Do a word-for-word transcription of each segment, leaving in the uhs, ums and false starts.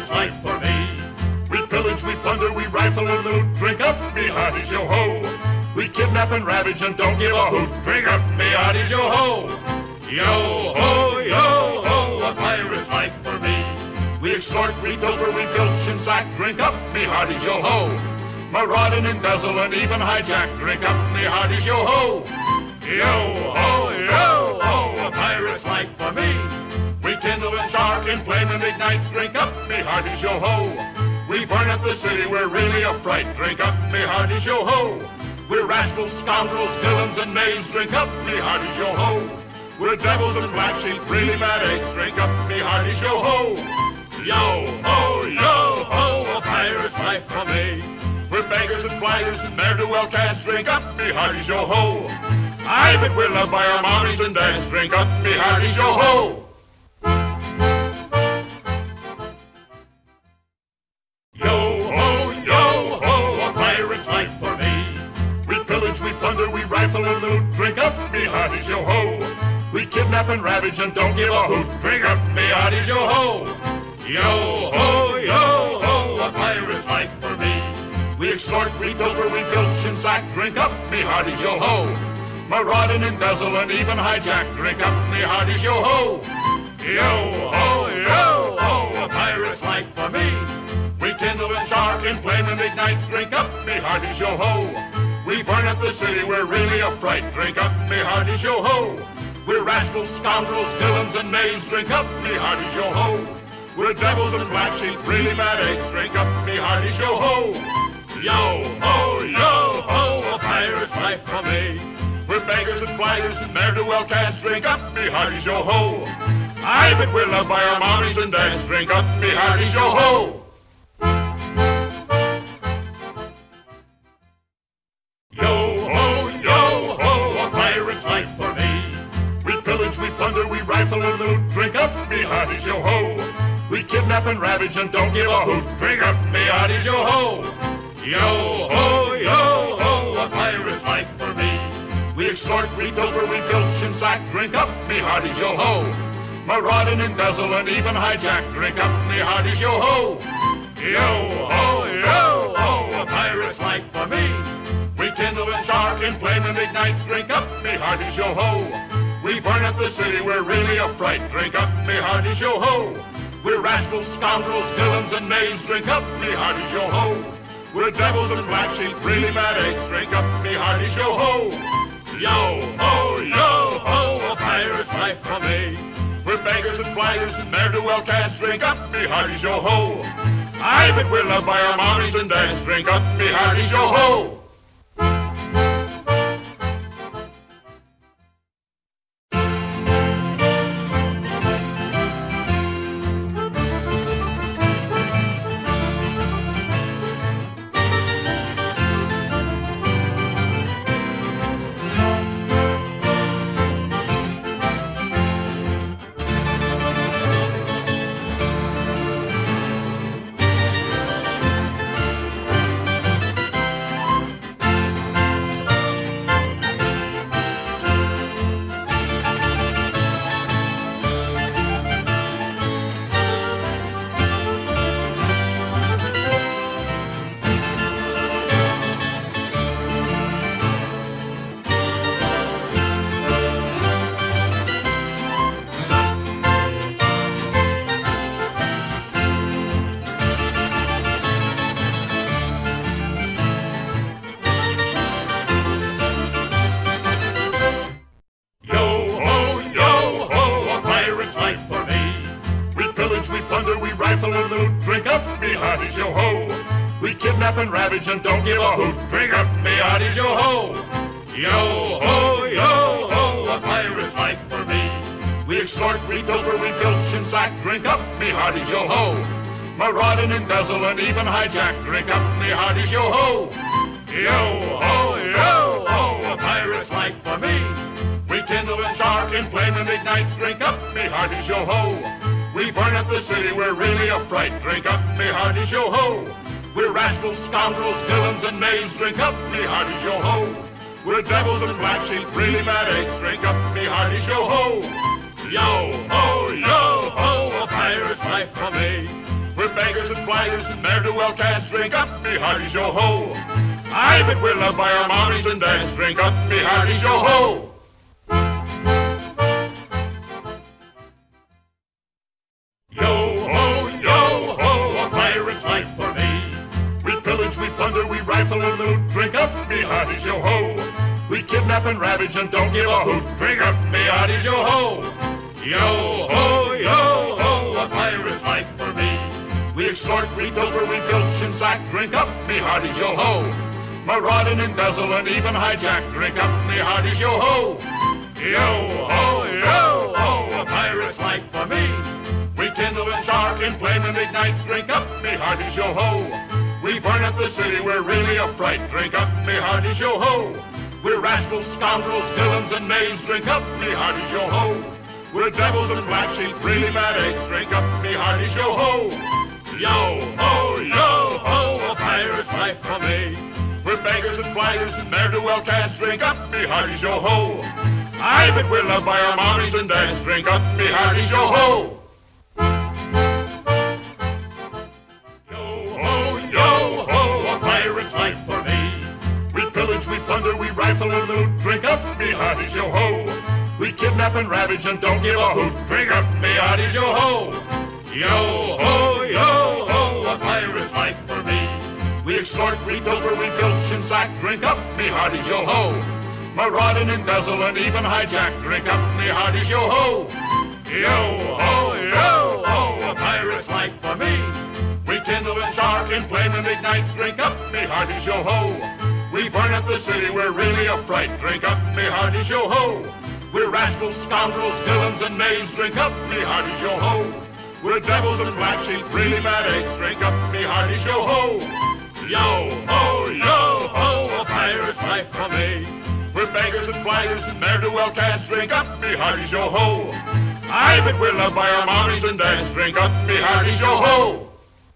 pirate's life for me. We pillage, we plunder, we rifle and loot. Drink up, me hearties, yo-ho. We kidnap and ravage and don't give a hoot. Drink up, me hearties, yo-ho. Yo-ho, yo-ho, a pirate's life for me. We extort, we pilfer, we filch and sack. Drink up, me hearties, yo-ho. Maraud and embezzle and even hijack. Drink up, me hearties, yo-ho. Yo-ho, yo-ho, a pirate's life for me. We kindle and char, inflame and ignite. Drink up, me hearties, yo-ho. We burn up the city, we're really a fright. Drink up, me hearties, yo-ho. We're rascals, scoundrels, villains and knaves. Drink up, me hearties, yo-ho. We're devils and black sheep, really bad eggs. Drink up, me hearties, yo-ho. Yo-ho, yo-ho, a pirate's life for me. We're beggars and flyers and ne'er-do-well cats. Drink up, me hearties, yo-ho. I bet we're loved by our mommies and dads. Drink up, me hearties, yo-ho. Yo-ho, yo-ho, a pirate's life for me. We pillage, we plunder, we rifle and loot. Drink up, me hearties, yo-ho. We kidnap and ravage and don't give a hoot. Drink up, me hearties, yo-ho. Yo-ho, yo-ho, a pirate's life for me. We extort, we pilfer, we filch and sack. Drink up, me hearties, yo-ho. Maraud and embezzle and even hijack. Drink up, me hearties, yo-ho. Yo-ho, yo-ho, a pirate's life for me. We kindle and char, inflame and ignite. Drink up, me hearties, yo-ho. We burn up the city, we're really a fright. Drink up, me hearties, yo-ho. We're rascals, scoundrels, villains and knaves. Drink up, me hearties, yo-ho. We're devils and black sheep, really bad eggs. Drink up, me hearties, yo-ho. Yo-ho, yo-ho, a pirate's life for me. We're beggars and flyers and ne'er-do-well cats. Drink up, me hearties, yo-ho. I bet we're loved by our mommies and dads. Drink up, me hearties, yo-ho. Yo-ho, yo-ho, a pirate's life for me. We pillage, we plunder, we rifle and loot. Drink up, me hearties, yo-ho. We kidnap and ravage and don't give a hoot. Drink up, me hearties, yo-ho. Yo-ho, yo-ho, a pirate's life for me. We extort, we pilfer, we filch and sack. Drink up, me hearties, yo-ho. Maraud and embezzle and even hijack. Drink up, me hearties, yo-ho. Yo-ho, yo-ho, a pirate's life for me. We kindle and char, inflame and ignite. Drink up, me hearties, yo-ho. We burn up the city, we're really a fright. Drink up, me hearties, yo-ho. We're rascals, scoundrels, villains and knaves. Drink up, me hearties, yo-ho. We're devils and black sheep, really bad eggs. Drink up, me hearties, yo-ho. Yo-ho, yo-ho, a pirate's life for me. We're beggars and flyers and ne'er-do-well cats. Drink up, me hearties, yo-ho. I bet we're loved by our mommies and dads. Drink up, me hearties, yo-ho. And ravage and don't give a hoot. Drink up, me hearties, yo-ho. Yo-ho, yo-ho, a pirate's life for me. We extort, we pilfer, we filch and sack. Drink up, me hearties, yo-ho. Maraud and embezzle and even hijack. Drink up, me hearties, yo-ho. Yo-ho, yo-ho, a pirate's life for me. We kindle and char, inflame and ignite. Drink up, me hearties, yo-ho. We burn up the city, we're really a fright. Drink up, me hearties, yo-ho. We're rascals, scoundrels, villains and knaves. Drink up, me hearties, yo-ho. We're devils and black sheep, really bad eggs. Drink up, me hearties, yo-ho. Yo-ho, yo-ho, a pirate's life for me. We're We're beggars and blighters and ne'er-do-well cats. Drink up, me hearties, yo-ho. Aye, but we're loved by our mommies and dads. Drink up, me hearties, yo-ho. Yo-ho, yo-ho, a pirate's life for me. We pillage, we plunder, we rifle and loot. Drink up, me hearties, yo-ho. We kidnap and ravage and don't give a hoot. Drink up, me hearties, yo-ho. Yo-ho, yo-ho, a pirate's life for me. We extort, we pilfer, we filch and sack. Drink up, me hearties, yo-ho. Maraud and embezzle and even hijack. Drink up, me hearties, yo-ho. Yo-ho, yo-ho, a pirate's life for me. We kindle and char, inflame and ignite. Drink up, me hearties, yo-ho. We burn up the city, we're really a fright. Drink up, me hearties, yo-ho. We're rascals, scoundrels, villains and knaves. Drink up, me hearties, yo-ho. We're devils and black sheep, really bad eggs. Drink up, me hearties, yo-ho. Yo-ho, yo-ho, a pirate's life for me. We're beggars and blighters and ne'er-do-well cats. Drink up, me hearties, yo-ho. Aye, but we're loved by our mommies and dads. Drink up, me hearties, yo-ho. Yo-ho, yo-ho, a pirate's life for me. We pillage, we plunder, we rifle and loot. Drink up, me hearties, yo-ho. We kidnap and ravage and don't give a hoot. Drink up, me hearties, yo-ho. Yo-ho, yo-ho, a pirate's life for me. We extort, we pilfer, we filch and sack. Drink up, me hearties, yo-ho. Maraud and embezzle and even hijack. Drink up, me hearties, yo-ho. Yo-ho, yo-ho, a pirate's life for me. We kindle and char, inflame and ignite. Drink up, me hearties, yo-ho. We burn up the city, we're really a fright. Drink up, me hearties, yo-ho. We're rascals, scoundrels, villains and knaves. Drink up, me hearties, yo-ho. We're devils and black sheep, really bad eggs. Drink up, me hearties, yo-ho. Yo-ho, yo-ho, a pirate's life for me. We're beggars and blighters and ne'er-do-well cats. Drink up, me hearties, yo-ho. Aye, but we're loved by our mommies and dads. Drink up, me hearties, yo-ho.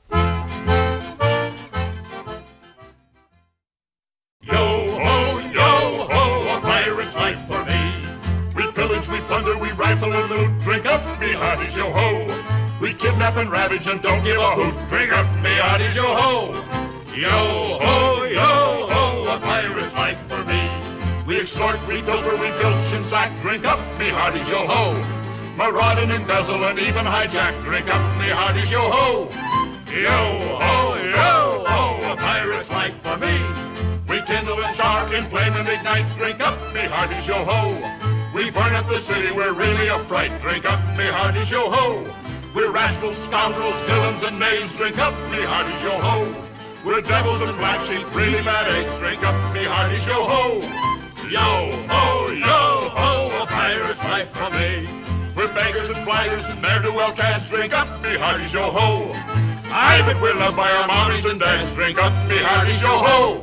Yo-ho, yo-ho, a pirate's life for me. We pillage, we plunder, we rifle and loot. Drink up, me hearties, yo-ho. We kidnap and ravage and don't give a hoot. Drink up, me hearties, yo-ho. Yo-ho, yo-ho, a pirate's life for me. We extort, we pilfer, we filch and sack. Drink up, me hearties, yo-ho. Maraud and embezzle and even hijack. Drink up, me hearties, yo-ho. Yo-ho, yo-ho, a pirate's life for me. We kindle and char, inflame and ignite. Drink up, me hearties, yo-ho. We burn up the city, we're really a fright. Drink up, me hearties, yo-ho. We're rascals, scoundrels, villains and knaves. Drink up, me hearties, yo-ho. We're devils and black sheep, really bad eggs. Drink up, me hearties, yo-ho. Yo-ho, yo-ho, a pirate's life for me. We're beggars and blighters and ne'er-do-well cats. Drink up, me hearties, yo-ho. Aye, but we're loved by our mommies and dads. Drink up, me hearties, yo-ho.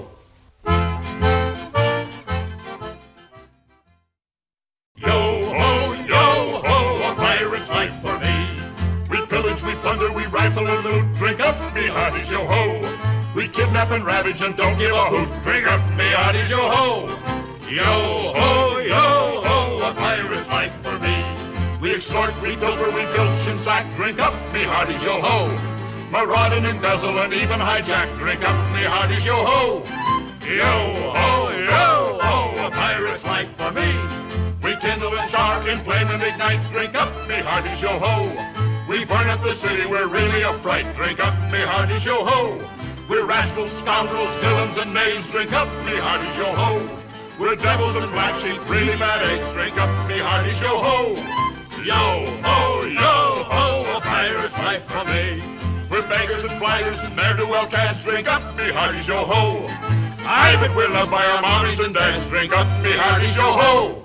Yo-ho, yo-ho, a pirate's life for me. We pillage, we plunder, we rifle and loot. Drink up, me hearties, yo-ho. We kidnap and ravage and don't give a hoot. Drink up, me hearties, yo-ho. Yo-ho, yo-ho, a pirate's life for me. We extort, we pilfer, we filch and sack. Drink up, me hearties, yo-ho. Maraud and embezzle and even hijack. Drink up, me hearties, yo-ho. Yo-ho, yo-ho, a pirate's life for me. We kindle and char, inflame and ignite. Drink up, me hearties, yo-ho. We burn up the city, we're really a fright. Drink up, me hearties, yo-ho. We're rascals, scoundrels, villains and knaves. Drink up, me hearties, yo-ho. We're devils and black sheep, really bad eggs. Drink up, me hearties, yo-ho. Yo-ho, yo-ho, a pirate's life for me. We're beggars and blighters and ne'er-do-well cats. Drink up, me hearties, yo-ho. Aye, but we're loved by our mommies and dads. Drink up, me hearties, yo-ho.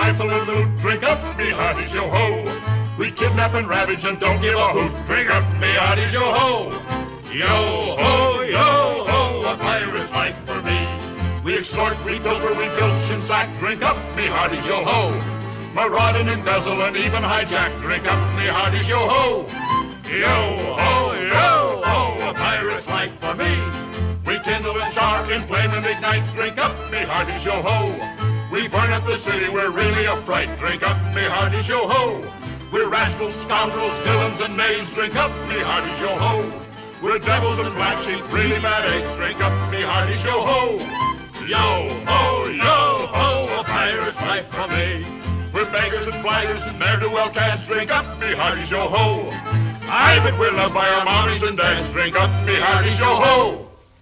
rifle and loot. Drink up, me hearties, yo-ho. We kidnap and ravage and don't give a hoot. Drink up, me hearties, yo-ho. Yo-ho, yo-ho, a pirate's life for me. We extort, we pilfer, we filch and sack. Drink up, me hearties, yo-ho. Maraud and embezzle and even hijack. Drink up, me hearties, yo-ho. Yo-ho, yo-ho, a pirate's life for me. We kindle and char, inflame and ignite. Drink up, me hearties, yo-ho. We burn up the city, we're really a fright. Drink up, me hearties, yo-ho. We're rascals, scoundrels, villains and knaves. Drink up, me hearties, yo-ho. We're devils and black sheep, really bad eggs. Drink up, me hearties, yo-ho. Yo-ho, yo-ho, a pirate's life for me. We're beggars and flyers and ne'er-do-well cats. Drink up, me hearties, yo-ho. I bet we're loved by our mommies and dads. Drink up, me hearties, yo-ho.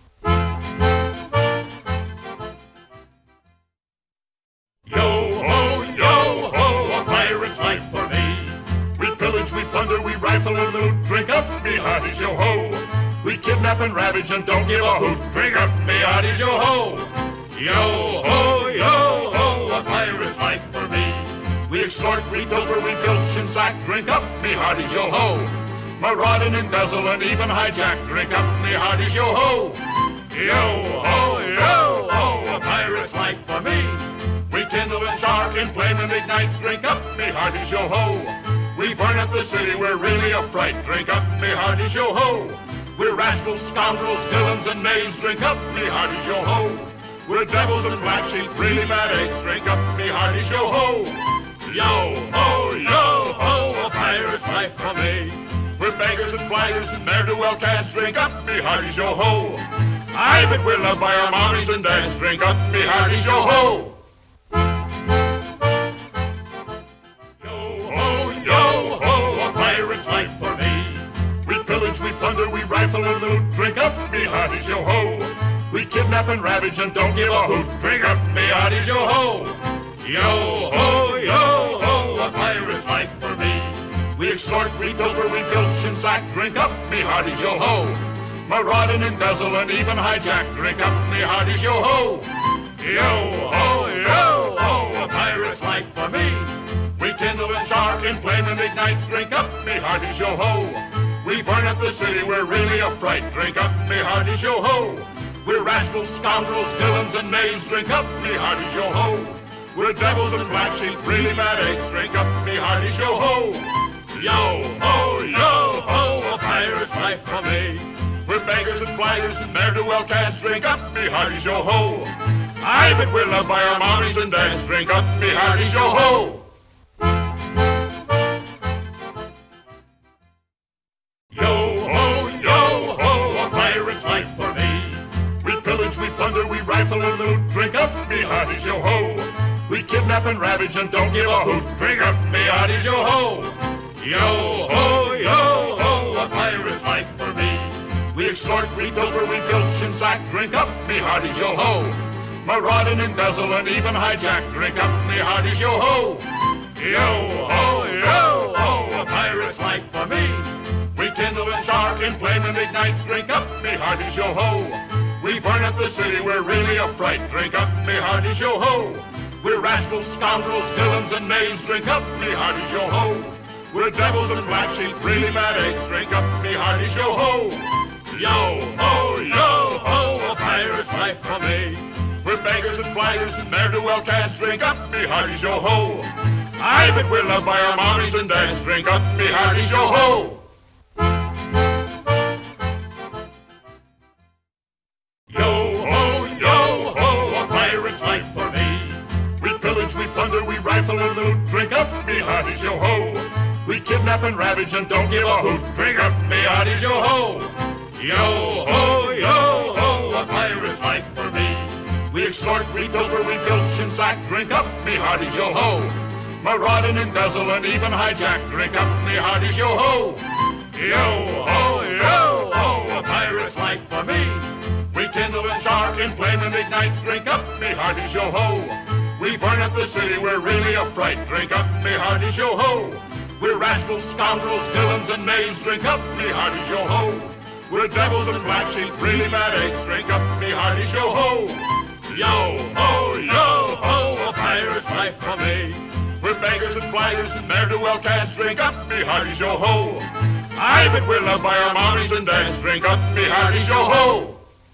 Yo-ho, yo-ho, a pirate's life for me. We pillage, we plunder, we rifle and loot. Drink up, me hearties, yo-ho. We kidnap and ravage and don't give a hoot. Drink up, me hearties, yo-ho. Yo-ho, yo-ho, a pirate's life for me. We extort, we pilfer, we filch and sack. Drink up, me hearties, yo-ho. Maraud and embezzle and even hijack. Drink up, me hearties, yo-ho. Yo-ho, yo-ho, a pirate's life for me. We kindle and char, inflame and ignite. Drink up, me hearties, yo-ho. We burn up the city, we're really a fright. Drink up, me hearties, yo-ho. We're rascals, scoundrels, villains and knaves. Drink up, me hearties, yo-ho. We're devils and black sheep, really bad eggs. Drink up, me hearties, yo-ho. Yo-ho, yo-ho, a pirate's life for me. We're beggars and flyers and ne'er-do-well cats. Drink up, me hearties, yo-ho. I bet we're loved by our mommies and dads. Drink up, me hearties, yo-ho. Yo-ho, yo-ho, a pirate's life for me. We pillage, we plunder, we rifle and loot. Drink up, me hearties, yo-ho. We kidnap and ravage and don't give a hoot. Drink up, me hearties, yo-ho. Yo-ho, yo-ho, a pirate's life for me. We extort, we pilfer, we filch and sack. Drink up, me hearties, yo-ho. Maraud and embezzle and even hijack. Drink up, me hearties, yo-ho. Yo-ho, yo-ho, a pirate's life for me. We kindle and char, inflame and ignite. Drink up, me hearties, yo-ho. We burn up the city, we're really a fright. Drink up, me hearties, yo-ho. We're rascals, scoundrels, villains and knaves. Drink up, me hearties, yo-ho. We're devils and black sheep, really bad eggs. Drink up, me hearties, yo-ho. Yo-ho, yo-ho, a pirate's life for me. We're beggars and flyers and ne'er-do-well cats. Drink up, me hearties, yo-ho. I bet we're loved by our mommies and dads. Drink up, me hearties, yo-ho. Yo-ho, yo-ho, a pirate's life for me. We pillage, we plunder, we rifle and loot. Drink up, me hearties, yo-ho. We kidnap and ravage and don't give a hoot. Drink up, me hearties, yo-ho. Yo-ho, yo-ho, a pirate's life for me. We extort, we pilfer, we filch and sack. Drink up, me hearties, yo-ho. Maraud and embezzle and even hijack. Drink up, me hearties, yo-ho. Yo-ho, yo-ho, a pirate's life for me. We kindle and char, inflame and ignite. Drink up, me hearties, yo-ho. We burn up the city, we're really a fright. Drink up, me hearties, yo-ho. We're rascals, scoundrels, villains and knaves. Drink up, me hearties, yo-ho. We're devils and black sheep, really bad eggs. Drink up, me hearties, yo-ho. Yo-ho, yo-ho, a pirate's life for me. We're beggars and flyers and ne'er-do-well cats. Drink up, me hearties, yo-ho. I bet we're loved by our mommies and dads. Drink up, me hearties, yo-ho. Yo-ho, yo-ho, a pirate's life for me. We pillage, we plunder, we rifle and loot. Drink up, me hearties, yo-ho. We kidnap and ravage and don't give a hoot. Drink up, me hearties, yo-ho. Yo-ho, yo-ho, a pirate's life for me. We extort, we pilfer, we filch and sack. Drink up, me hearties, yo-ho. Maraud and embezzle and even hijack. Drink up, me hearties, yo-ho. Yo-ho, yo-ho, a pirate's life for me. We kindle and char, inflame and ignite. Drink up, me hearties, yo-ho. We burn up the city, we're really a fright. Drink up, me hearties, yo-ho. We're rascals, scoundrels, villains and knaves. Drink up, me hearties, yo-ho. We're devils and black sheep, really bad eggs. Drink up, me hearties, yo-ho. Yo-ho, yo-ho, a pirate's life for me. beggars and flyers and ne'er-do-well cats. Drink up, me hearties, yo-ho. Aye, but we're loved by our mommies and dads. Drink up, me hearties, yo-ho.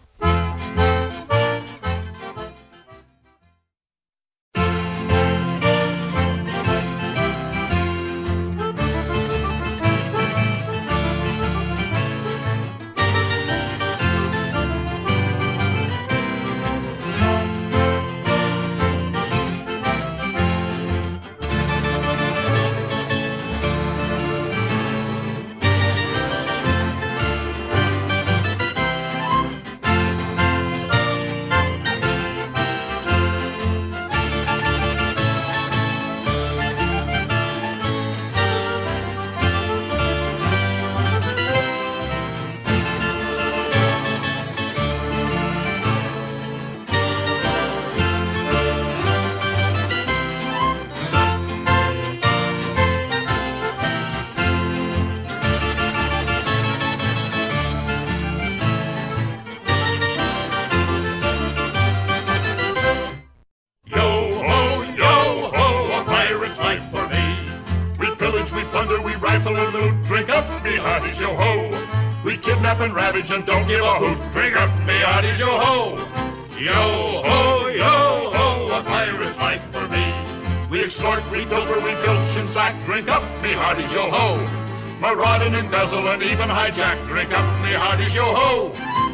And ravage and don't give a hoot. Drink up, me hearties, yo-ho. Yo-ho, yo-ho, a pirate's life for me. We extort, we pilfer, we filch and sack. Drink up, me hearties, yo-ho. Maraud and embezzle and even hijack. Drink up, me hearties, yo-ho.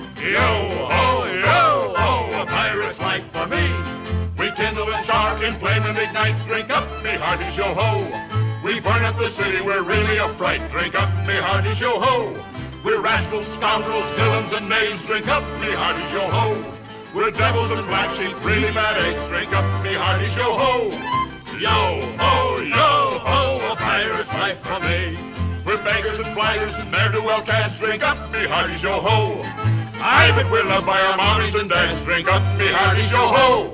Yo-ho, yo-ho, a pirate's life for me. We kindle and char, inflame and ignite. Drink up, me hearties, yo-ho. We burn up the city, we're really a fright. Drink up, me hearties, yo-ho. We're rascals, scoundrels, villains, and knaves. Drink up, me hearties, yo-ho. We're devils and black sheep, really bad eggs. Drink up, me hearties, yo-ho. Yo-ho, yo-ho, a pirate's life from me. We're beggars and flyers and ne'er-do-well cats. Drink up, me hearties, yo-ho. Aye, but we're loved by our mommies and dads. Drink up, me hearties, yo-ho.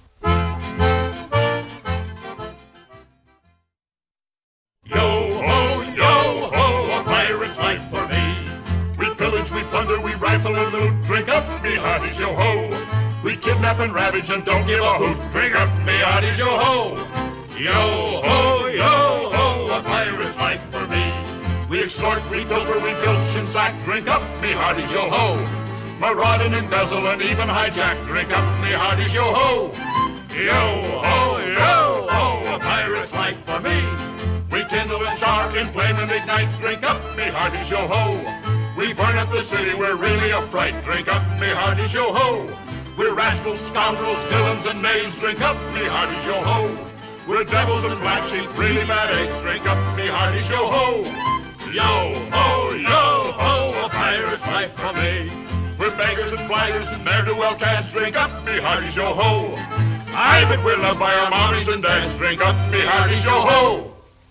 Yo-ho, yo-ho, a pirate's life for me. We pillage, we plunder, we rifle and loot. Drink up, me hearties, yo-ho. We kidnap and ravage and don't give a hoot. Drink up, me hearties, yo-ho. Yo-ho, yo-ho, a pirate's life for me. We extort, we pilfer, we filch and sack. Drink up, me hearties, yo-ho. Maraud and embezzle and even hijack. Drink up, me hearties, yo-ho. Yo-ho, yo-ho, a pirate's life for me. We kindle and char, inflame and ignite. Drink up, me hearties, yo-ho. We burn up the city, we're really a fright. Drink up, me hearties, yo-ho. We're rascals, scoundrels, villains, and knaves. Drink up, me hearties, yo-ho. We're devils and black sheep, really bad eggs. Drink up, me hearties, yo-ho. Yo-ho, yo-ho, a pirate's life from me. We're beggars and flyers and ne'er-do-well cats. Drink up, me hearties, yo-ho. Aye, but we're loved by our mommies and dads. Drink up, me hearties, yo-ho.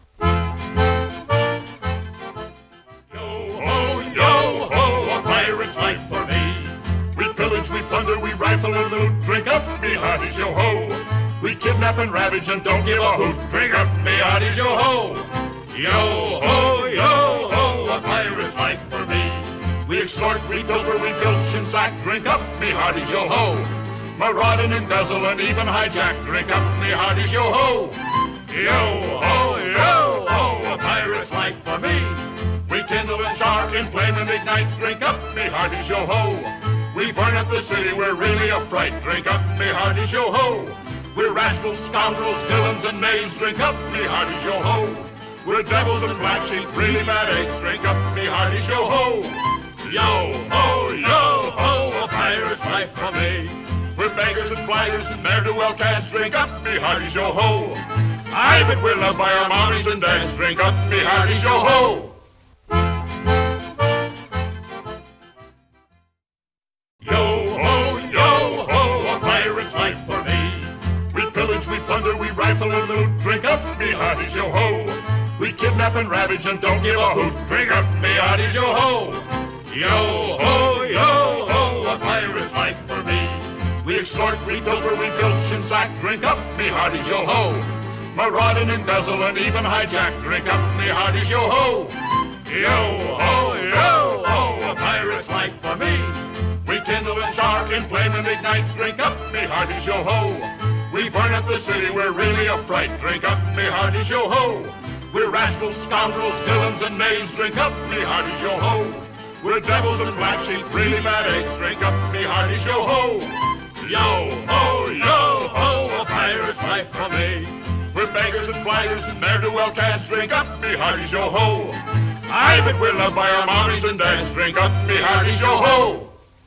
Life for me. We pillage, we plunder, we rifle and loot. Drink up, me hearties, yo-ho. We kidnap and ravage and don't give a hoot. Drink up, me hearties, yo-ho. Yo-ho, yo-ho, a pirate's life for me. We extort, we pilfer, we filch and sack. Drink up, me hearties, yo-ho. Maraud and embezzle and even hijack. Drink up, me hearties, yo-ho. Yo-ho, yo-ho, a pirate's life for me. We kindle and char, inflame and ignite. Drink up, me hearties, yo-ho. We burn up the city, we're really a fright. Drink up, me hearties, yo-ho. We're rascals, scoundrels, villains, and knaves. Drink up, me hearties, yo-ho. We're devils and black sheep, really bad eggs. Drink up, me hearties, yo-ho. Yo-ho, yo-ho, a pirate's life from me. We're beggars and flyers and ne'er-do-well cats. Drink up, me hearties, yo-ho. Aye, but we're loved by our mommies and dads. Drink up, me hearties, yo-ho. Yo-ho, yo-ho, a pirate's life for me. We pillage, we plunder, we rifle and loot. Drink up, me hearties, yo-ho. We kidnap and ravage and don't give a hoot. Drink up, me hearties, yo-ho. Yo-ho, yo-ho, a pirate's life for me. We extort, we pilfer, we filch and sack. Drink up, me hearties, yo-ho. Maraud and embezzle and even hijack. Drink up, me hearties, yo-ho. Yo-ho, yo-ho, a pirate's life for me. We kindle and char, inflame and ignite. Drink up, me hearties, yo-ho. We burn up the city, we're really a fright. Drink up, me hearties, yo-ho. We're rascals, scoundrels, villains, and knaves. Drink up, me hearties, yo-ho. We're devils and black sheep, really bad eggs. Drink up, me hearties, yo-ho. Yo-ho, yo-ho, a pirate's life for me. We're beggars and blighters and ne'er-do-well cats. Drink up, me hearties, yo-ho. Aye, but we're loved by our mommies and dads. Drink up, me hearties, yo-ho.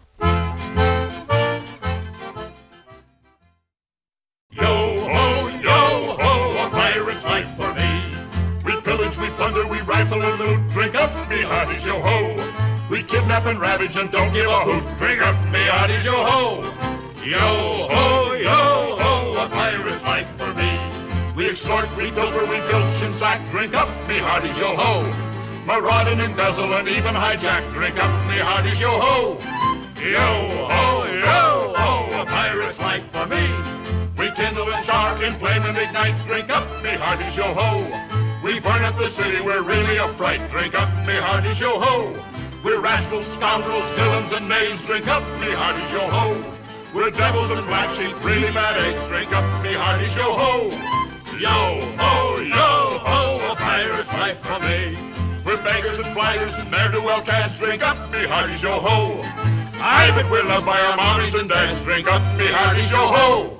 Yo-ho, yo-ho, a pirate's life for me. We pillage, we plunder, we rifle and loot. Drink up, me hearties, yo-ho. We kidnap and ravage and don't give a hoot. Drink up, me hearties, yo-ho. Yo-ho, yo-ho, a pirate's life for me. We extort, we pilfer, we filch and sack. Drink up, me hearties, yo-ho. Maraud and embezzle and even hijack. Drink up, me hearties, yo-ho. Yo-ho, yo-ho, a pirate's life for me. We kindle and char, inflame and ignite. Drink up, me hearties, yo-ho. We burn up the city, we're really a fright. Drink up, me hearties, yo-ho. We're rascals, scoundrels, villains, and knaves. Drink up, me hearties, yo-ho. We're devils and black sheep, really bad eggs. Drink up, me hearties, yo-ho. Yo-ho, yo-ho, a pirate's life for me. We're beggars and blighters and ne'er-do-well cats. Drink up, me hearties, yo-ho. Aye, but we're loved by our mommies and dads. Drink up, me hearties, yo-ho.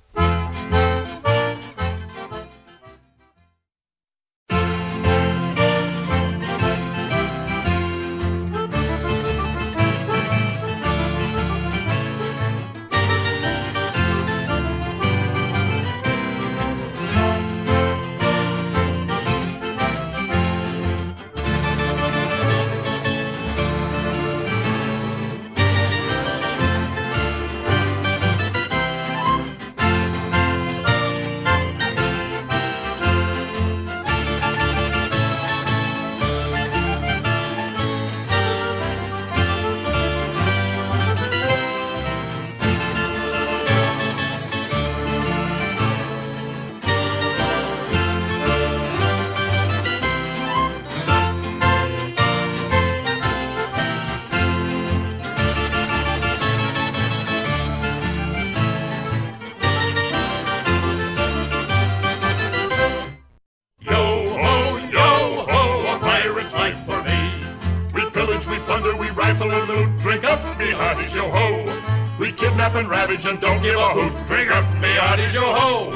And ravage and don't give a hoot. Drink up, me hearties, yo-ho.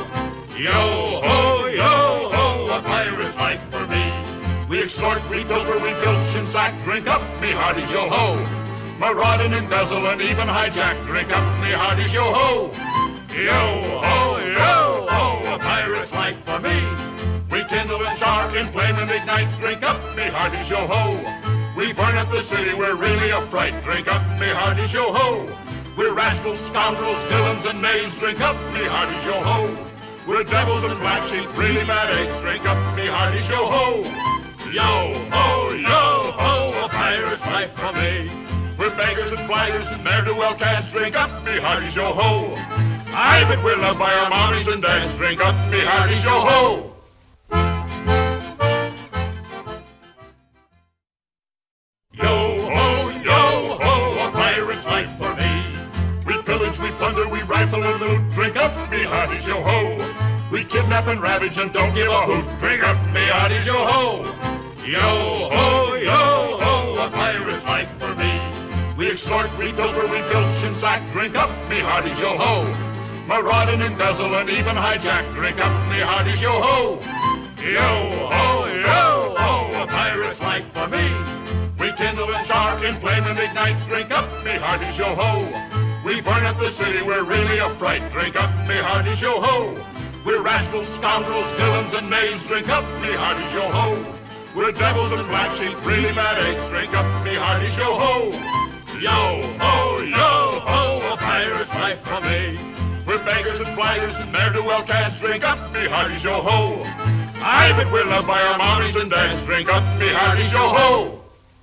Yo-ho, yo-ho, a pirate's life for me. We extort, we pilfer, we filch and sack. Drink up, me hearties, yo-ho. Maraud and embezzle and even hijack. Drink up, me hearties, yo-ho. Yo-ho, yo-ho, a pirate's life for me. We kindle and char, inflame and ignite. Drink up, me hearties, yo-ho. We burn up the city, we're really a fright. Drink up, me hearties, yo-ho. We're rascals, scoundrels, villains, and knaves. Drink up, me hearties, yo-ho. We're devils and black sheep, really bad eggs. Drink up, me hearties, yo-ho. Yo-ho, yo-ho, a pirate's life for me. We're beggars and blighters and ne'er-do-well cats. Drink up, me hearties, yo-ho. Aye, but we're loved by our mommies and dads. Drink up, me hearties, yo-ho. Yo-ho, yo-ho, a pirate's life for me. We plunder, we rifle and loot. Drink up, me hearties, yo-ho. We kidnap and ravage and don't give a hoot. Drink up, me hearties, yo-ho. Yo-ho, yo-ho, a pirate's life for me. We extort, we pilfer, we filch and sack. Drink up, me hearties, yo-ho. Maraud and embezzle and even hijack. Drink up, me hearties, yo-ho. Yo-ho, yo-ho, a pirate's life for me. We kindle and char, inflame and ignite. Drink up, me hearties, yo-ho. We burn up the city, we're really a fright. Drink up, me hearties, yo-ho. We're rascals, scoundrels, villains, and knaves. Drink up, me hearties, yo-ho. We're devils and black sheep, really bad eggs. Drink up, me hearties, yo-ho. Yo-ho, yo-ho, a pirate's life for me. We're beggars and blighters and ne'er-do-well cats. Drink up, me hearties, yo-ho. Aye, but we're loved by our mommies and dads. Drink up, me hearties, yo-ho.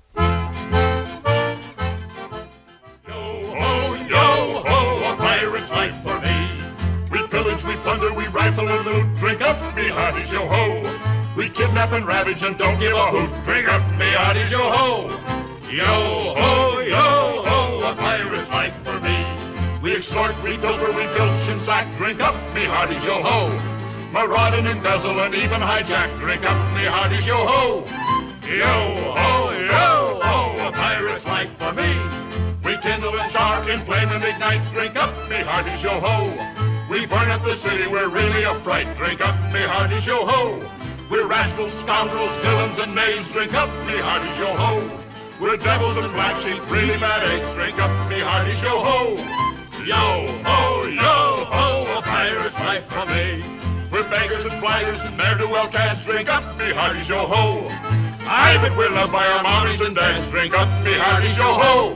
Life for me. We pillage, we plunder, we rifle and loot. Drink up, me hearties, yo-ho. We kidnap and ravage and don't give a hoot. Drink up, me hearties, yo-ho. Yo-ho, yo-ho, a pirate's life for me. We extort, we pilfer, we filch and sack, drink up, me hearties, yo-ho. Maraud and embezzle and even hijack, drink up, me hearties, yo-ho. Yo-ho, yo-ho, a pirate's life for me. We kindle and char, inflame and ignite, drink up, me hearties, yo-ho. We burn up the city, we're really a fright, drink up, me hearties, yo-ho. We're rascals, scoundrels, villains and knaves, drink up, me hearties, yo-ho. We're devils and black sheep, really bad eggs, drink up, me hearties, yo-ho. Yo-ho, yo-ho, a pirate's life for me. We're beggars and flaggers and ne'er-do-well cats, drink up, me hearties, yo-ho. Aye, but we're loved by our mommies and dads, drink up, me hearties, yo-ho.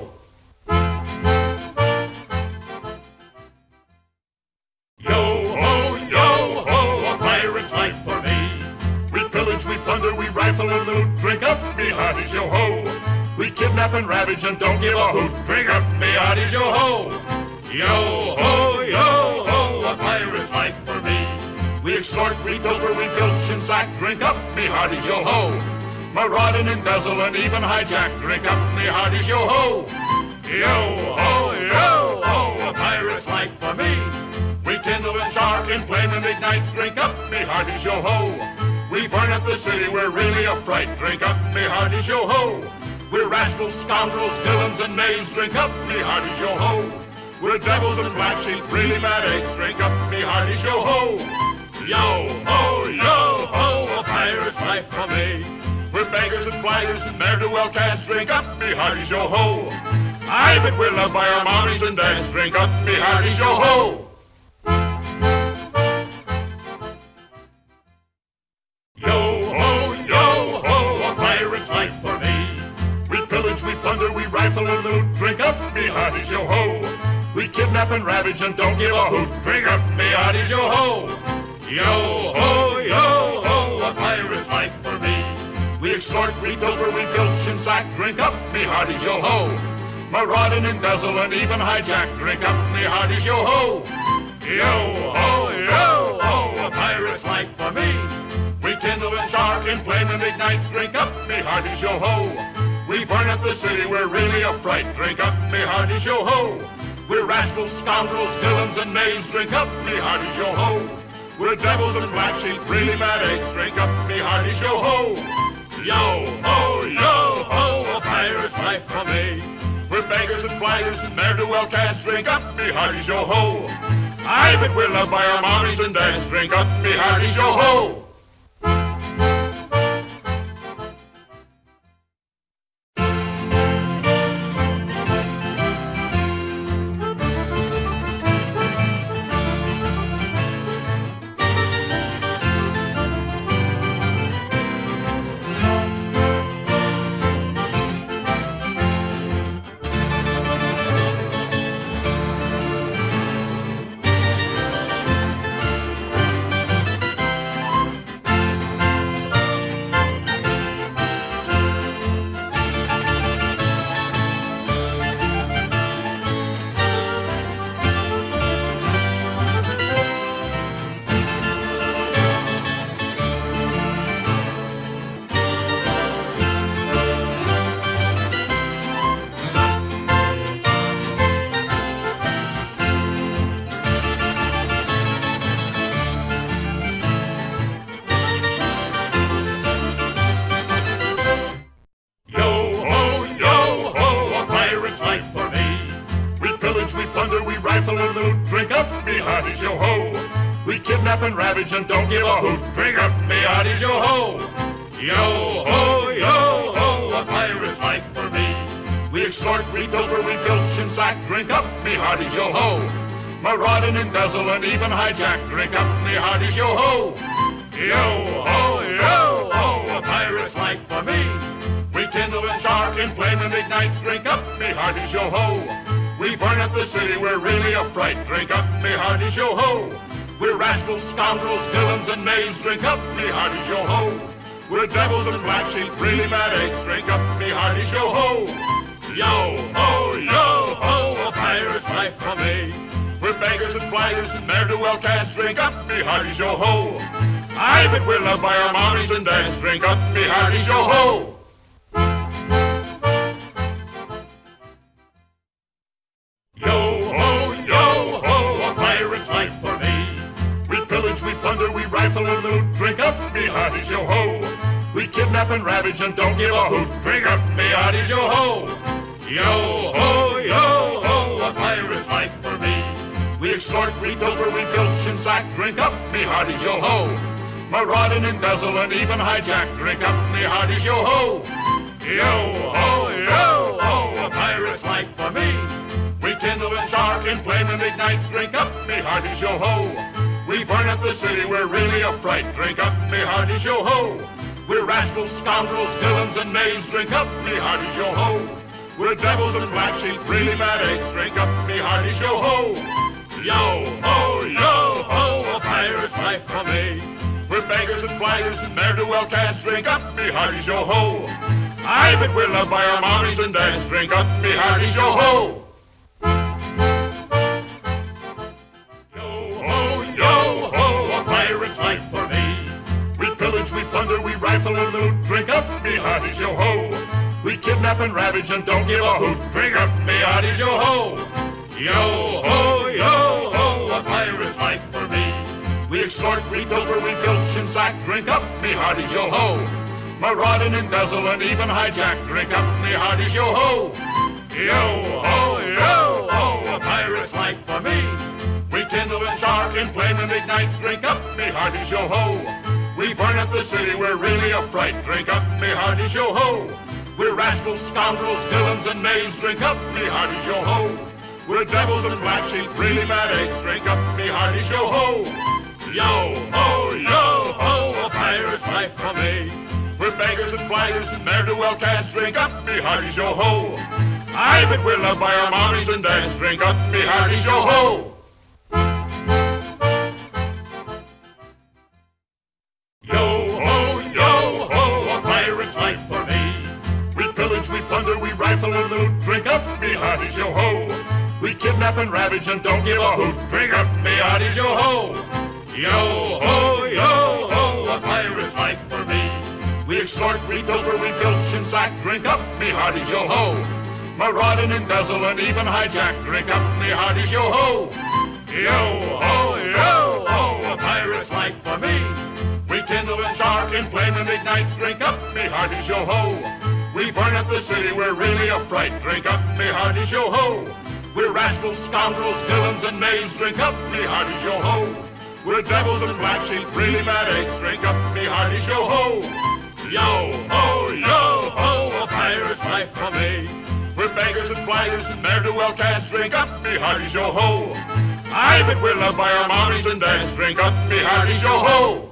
Yo-ho, yo-ho, a pirate's life for me. We pillage, we plunder, we rifle and loot, drink up, me hearties, yo-ho. We kidnap and ravage and don't give a hoot, drink up, me hearties, yo-ho. Yo-ho, yo-ho, a pirate's life for me. We extort, we pilfer, we filch and sack, drink up, me hearties, yo-ho. Maraud and embezzle and even hijack, drink up, me hearties, yo-ho. Yo-ho, yo-ho, a pirate's life for me. We kindle and char, inflame and ignite, drink up, me hearties, yo-ho. We burn up the city, we're really a fright, drink up, me hearties, yo-ho. We're rascals, scoundrels, villains and knaves, drink up, me hearties, yo-ho. We're devils and black sheep, really bad eggs, drink up, me hearties, yo-ho. Yo-ho, yo-ho, a pirate's life for me. We're beggars and flaggers and ne'er-do-well cats, drink up, me hearties, yo-ho. Aye, but we're loved by our mommies and dads, drink up, me hearties, yo-ho. Yo-ho, yo-ho, a pirate's life for me. We pillage, we plunder, we rifle and loot, drink up, me hearties, yo-ho. We kidnap and ravage and don't give a hoot, drink up, me hearties, yo-ho. Yo-ho, yo-ho, a pirate's life for me. We extort, we pilfer, we filch and sack, drink up, me hearties, yo-ho. Maraud and embezzle and even hijack, drink up, me hearties, yo-ho. Yo-ho, yo-ho, a pirate's life for me. We kindle and char, inflame and ignite, drink up, me hearties, yo-ho. We burn up the city, we're really a fright, drink up, me hearties, yo-ho. We're rascals, scoundrels, villains and knaves, drink up, me hearties, yo-ho. We're devils and black sheep, really bad eggs, drink up, me hearties, yo-ho. Yo-ho, yo-ho, a pirate's life for me. We're beggars and flaggers and ne'er-do-well cats, drink up, me hearties, yo-ho. Aye, but we're loved by our mommies and dads, drink up, me hearties, yo-ho. And ravage and don't give a hoot, drink up, me hearties, yo-ho. Yo-ho, yo-ho, a pirate's life for me. We extort, we pilfer, we filch and sack, drink up, me hearties, yo-ho. Maraud and embezzle and even hijack, drink up, me hearties, yo-ho. Yo-ho, yo-ho, a pirate's life for me. We kindle and char, inflame and ignite, drink up, me hearties, yo-ho. We burn up the city, we're really a fright, drink up, me hearties, yo-ho. We're rascals, scoundrels, villains and knaves, drink up, me hearties, yo-ho. We're devils and black sheep, really bad eggs, drink up, me hearties, yo-ho. Yo-ho, yo-ho, a pirate's life for me. We're beggars and flaggers and ne'er-do-well cats, drink up, me hearties, yo-ho. Aye, but we're loved by our mommies and dads, drink up, me hearties, yo-ho. Yo-ho, yo hearties, yo-ho. We kidnap and ravage and don't give a hoot. Drink up, me hearties, yo-ho. Yo-ho, yo-ho, a pirate's life for me. We extort, we pilfer, we filch and sack. Drink up, me hearties, yo-ho. Maraud and embezzle and even hijack. Drink up, me hearties, yo-ho. Yo-ho, yo-ho, a pirate's life for me. We kindle and char, inflame and ignite. Drink up, me hearties, yo-ho. We burn up the city, we're really a fright. Drink up, me hearties, yo-ho. We're rascals, scoundrels, villains, and knaves. Drink up, me hearties, yo-ho. We're devils and black sheep, really bad eggs. Drink up, me hearties, yo-ho. Yo-ho, yo-ho, a pirate's life for me. We're beggars and blighters and ne'er-do-well cats. Drink up, me hearties, yo-ho. Aye, but we're loved by our mommies and dads. Drink up, me hearties, yo-ho. Yo-ho, yo-ho, a pirate's life for me. We pillage, we plunder, we rifle and loot. Drink up, me hearties, yo-ho. We kidnap and ravage and don't give a hoot. Drink up, me hearties, yo-ho. Yo-ho, yo-ho, a pirate's life for me. We extort, we pilfer, we filch and sack. Drink up, me hearties, yo-ho. Maraud and embezzle and even hijack. Drink up, me hearties, yo-ho. Yo-ho, yo-ho, a pirate's life for me. We kindle and char, inflame and ignite. Drink up, me hearties, yo-ho. We burn up the city, we're really a fright. Drink up, me hearties, yo-ho. We're rascals, scoundrels, villains, and knaves. Drink up, me hearties, yo-ho. We're devils and black sheep, really bad eggs. Drink up, me hearties, yo-ho. Yo-ho, yo-ho, a pirate's life for me. We're beggars and blighters and ne'er-do-well cats. Drink up, me hearties, yo-ho. Aye, but we're loved by our mommies and dads. Drink up, me hearties, yo-ho. Yo-ho, yo-ho, a pirate's life for me. We pillage, we plunder, we rifle and loot. Drink up, me hearties, yo-ho. We kidnap and ravage and don't give a hoot. Drink up, me hearties, yo-ho. Yo-ho, yo-ho, a pirate's life for me. We extort, we pilfer, we filch and sack. Drink up, me hearties, yo-ho. Maraud and embezzle and even hijack. Drink up, me hearties, yo-ho. Yo-ho, yo-ho, a pirate's life for me. We kindle and char, inflame and ignite. Drink up, me hearties, yo-ho. We burn up the city, we're really a fright. Drink up, me hearties, yo-ho. We're rascals, scoundrels, villains, and knaves. Drink up, me hearties, yo-ho. We're devils and black sheep, really bad eggs. Drink up, me hearties, yo-ho. Yo-ho, yo-ho, a pirate's life for me. We're beggars and blighters and ne'er-do-well cats. Drink up, me hearties, yo-ho. Aye, but we're loved by our mommies and dads. Drink up, me hearties, yo-ho.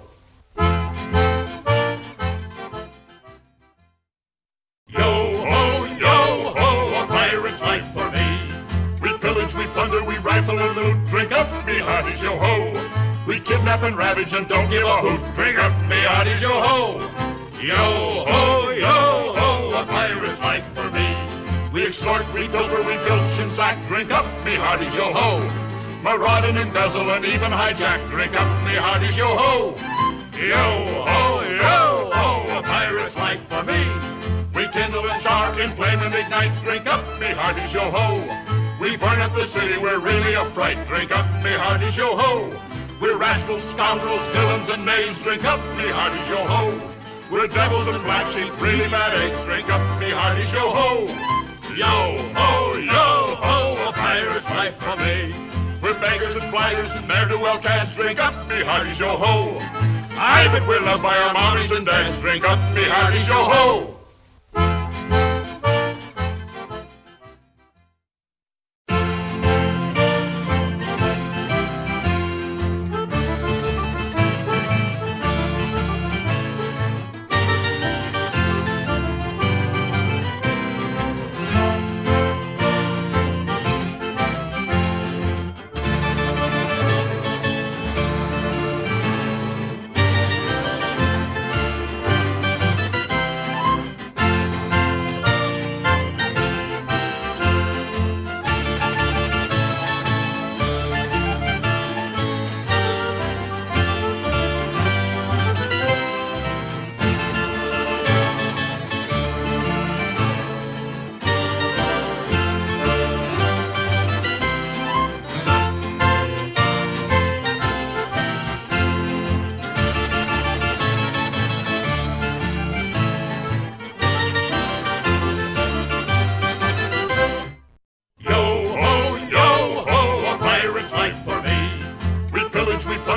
Yo-ho, yo-ho, a pirate's life for me. We pillage, we plunder, we rifle and loot. Drink up, me hearties, yo-ho. We kidnap and ravage and don't give a hoot. Drink up, me hearties, yo-ho. Yo-ho, yo-ho, a pirate's life for me. We extort, we pilfer, we filch and sack. Drink up, me hearties, yo-ho. Maraud and embezzle and even hijack. Drink up, me hearties, yo-ho. Yo-ho, yo-ho, a pirate's life for me. We kindle and char, inflame and ignite. Drink up, me hearties, yo-ho. We burn up the city, we're really a fright. Drink up, me hearties, yo-ho. We're rascals, scoundrels, villains, and knaves. Drink up, me hearties, yo-ho. We're devils and black sheep, really bad eggs. Drink up, me hearties, yo-ho. Yo-ho, yo-ho, a pirate's life for me. We're beggars and blighters and ne'er-do-well cats. Drink up, me hearties, yo-ho. Aye, but we're loved by our mommies and dads. Drink up, me hearties, yo-ho.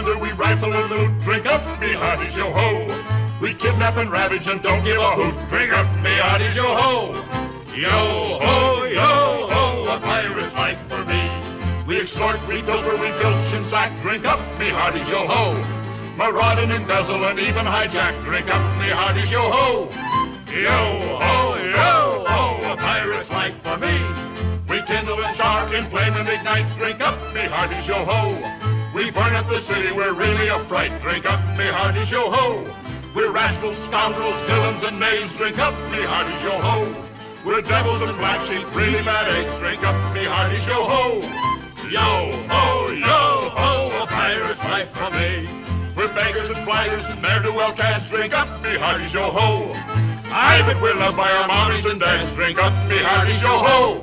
plunder, we rifle and loot. Drink up, me hearties, yo-ho. We kidnap and ravage and don't give a hoot. Drink up, me hearties, yo-ho. Yo-ho, yo-ho, a pirate's life for me. We extort, we pilfer, we filch and sack. Drink up, me hearties, yo-ho. Maraud and embezzle and even hijack. Drink up, me hearties, yo-ho. Yo-ho, yo-ho, a pirate's life for me. We kindle and char, inflame and ignite. Drink up, me hearties, yo-ho. We burn up the city, we're really a fright. Drink up, me hearties, yo-ho. We're rascals, scoundrels, villains and knaves. Drink up, me hearties, yo-ho. We're devils and black sheep, really bad eggs. Drink up, me hearties, yo-ho. Yo-ho, yo-ho, a pirate's life for me. We're beggars and flaggers and ne'er-do-well cats. Drink up, me hearties, yo-ho. I bet we're loved by our mommies and dads. Drink up, me hearties, yo-ho.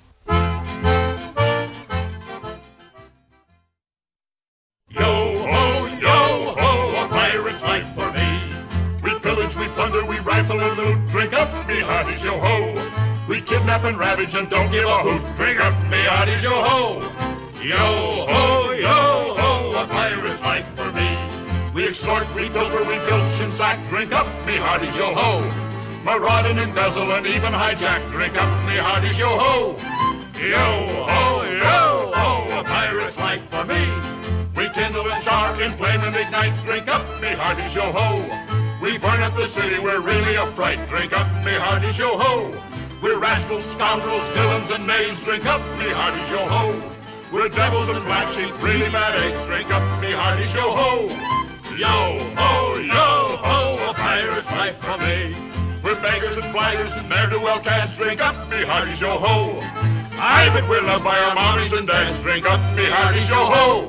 Yo-ho, yo-ho, a pirate's life for me. We pillage, we plunder, we rifle and loot. Drink up, me hearties, yo-ho. We kidnap and ravage and don't give a hoot. Drink up, me hearties, yo-ho. Yo-ho, yo-ho, a pirate's life for me. We extort, we pilfer, we filch and sack. Drink up, me hearties, yo-ho. Maraud and embezzle and even hijack. Drink up, me hearties, yo-ho. Yo-ho, yo-ho, a pirate's life for me. We kindle and char, inflame and ignite. Drink up, me hearties, yo-ho. We burn up the city, we're really a fright. Drink up, me hearties, yo-ho. We're rascals, scoundrels, villains and knaves. Drink up, me hearties, yo-ho. We're devils and black sheep, really bad eggs. Drink up, me hearties, yo-ho. Yo-ho, yo-ho, a pirate's life for me. We're beggars and flaggers and ne'er-do-well cats. Drink up, me hearties, yo-ho. I bet we're loved by our mommies and dads. Drink up, me hearties, yo-ho.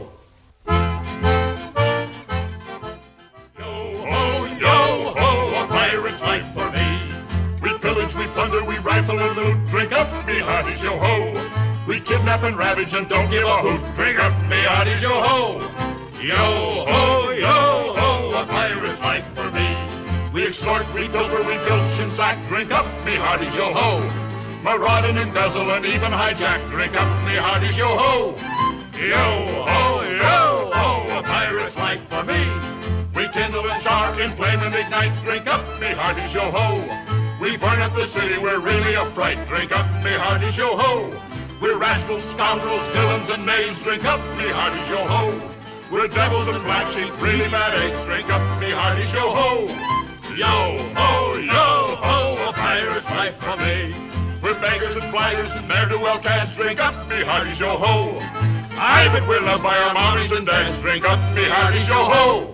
Yo-ho, yo-ho, a pirate's life for me. We pillage, we plunder, we rifle and loot. Drink up, me hearties, yo-ho. We kidnap and ravage and don't give a hoot. Drink up, me hearties, yo-ho. Yo-ho, yo-ho, a pirate's life for me. We extort, we pilfer, we filch and sack. Drink up, me hearties, yo-ho. Maraud and embezzle and even hijack. Drink up, me hearties, yo-ho. Yo-ho, yo-ho, a pirate's life for me. We kindle and char, inflame and ignite. Drink up, me hearties, yo-ho. We burn up the city, we're really a fright. Drink up, me hearties, yo-ho. We're rascals, scoundrels, villains and knaves. Drink up, me hearties, yo-ho. We're devils and black sheep, really bad eggs. Drink up, me hearties, yo-ho. Yo-ho, yo-ho, a pirate's life for me. We're beggars and flaggers and ne'er-do-well cats. Drink up, me hearties, yo-ho. I bet we're loved by our mommies and dads. Drink up, me hearties, yo-ho.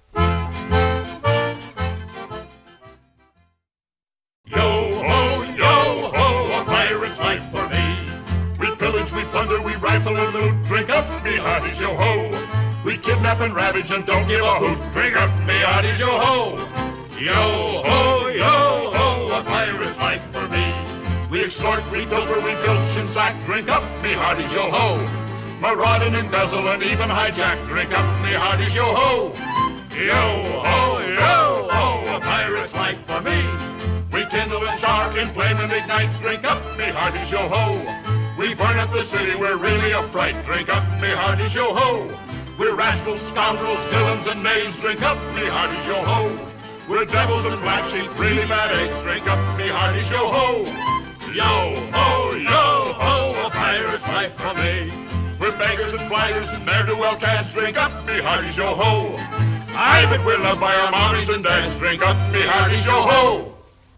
Yo-ho, yo-ho, a pirate's life for me. We pillage, we plunder, we rifle and loot. Drink up, me hearties, yo-ho. We kidnap and ravage and don't give a hoot. Drink up, me hearties, yo-ho. Yo-ho, yo-ho, a pirate's life for me. We extort, we pilfer, we filch and sack. Drink up, me hearties, yo-ho. Maraud and embezzle and even hijack. Drink up, me hearties, yo-ho. Yo-ho, yo-ho, a pirate's life for me. We kindle and char, inflame and ignite. Drink up, me hearties, yo-ho. We burn up the city, we're really a fright. Drink up, me hearties, yo-ho. We're rascals, scoundrels, villains and knaves. Drink up, me hearties, yo-ho. We're devils and black sheep, really bad eggs. Drink up, me hearties, yo-ho. Yo-ho, yo-ho, a pirate's life for me. We're beggars and flaggers and ne'er-do-well cats. Drink up, me hearties, yo-ho. I bet we're loved by our mommies and dads. Drink up, me hearties, yo-ho.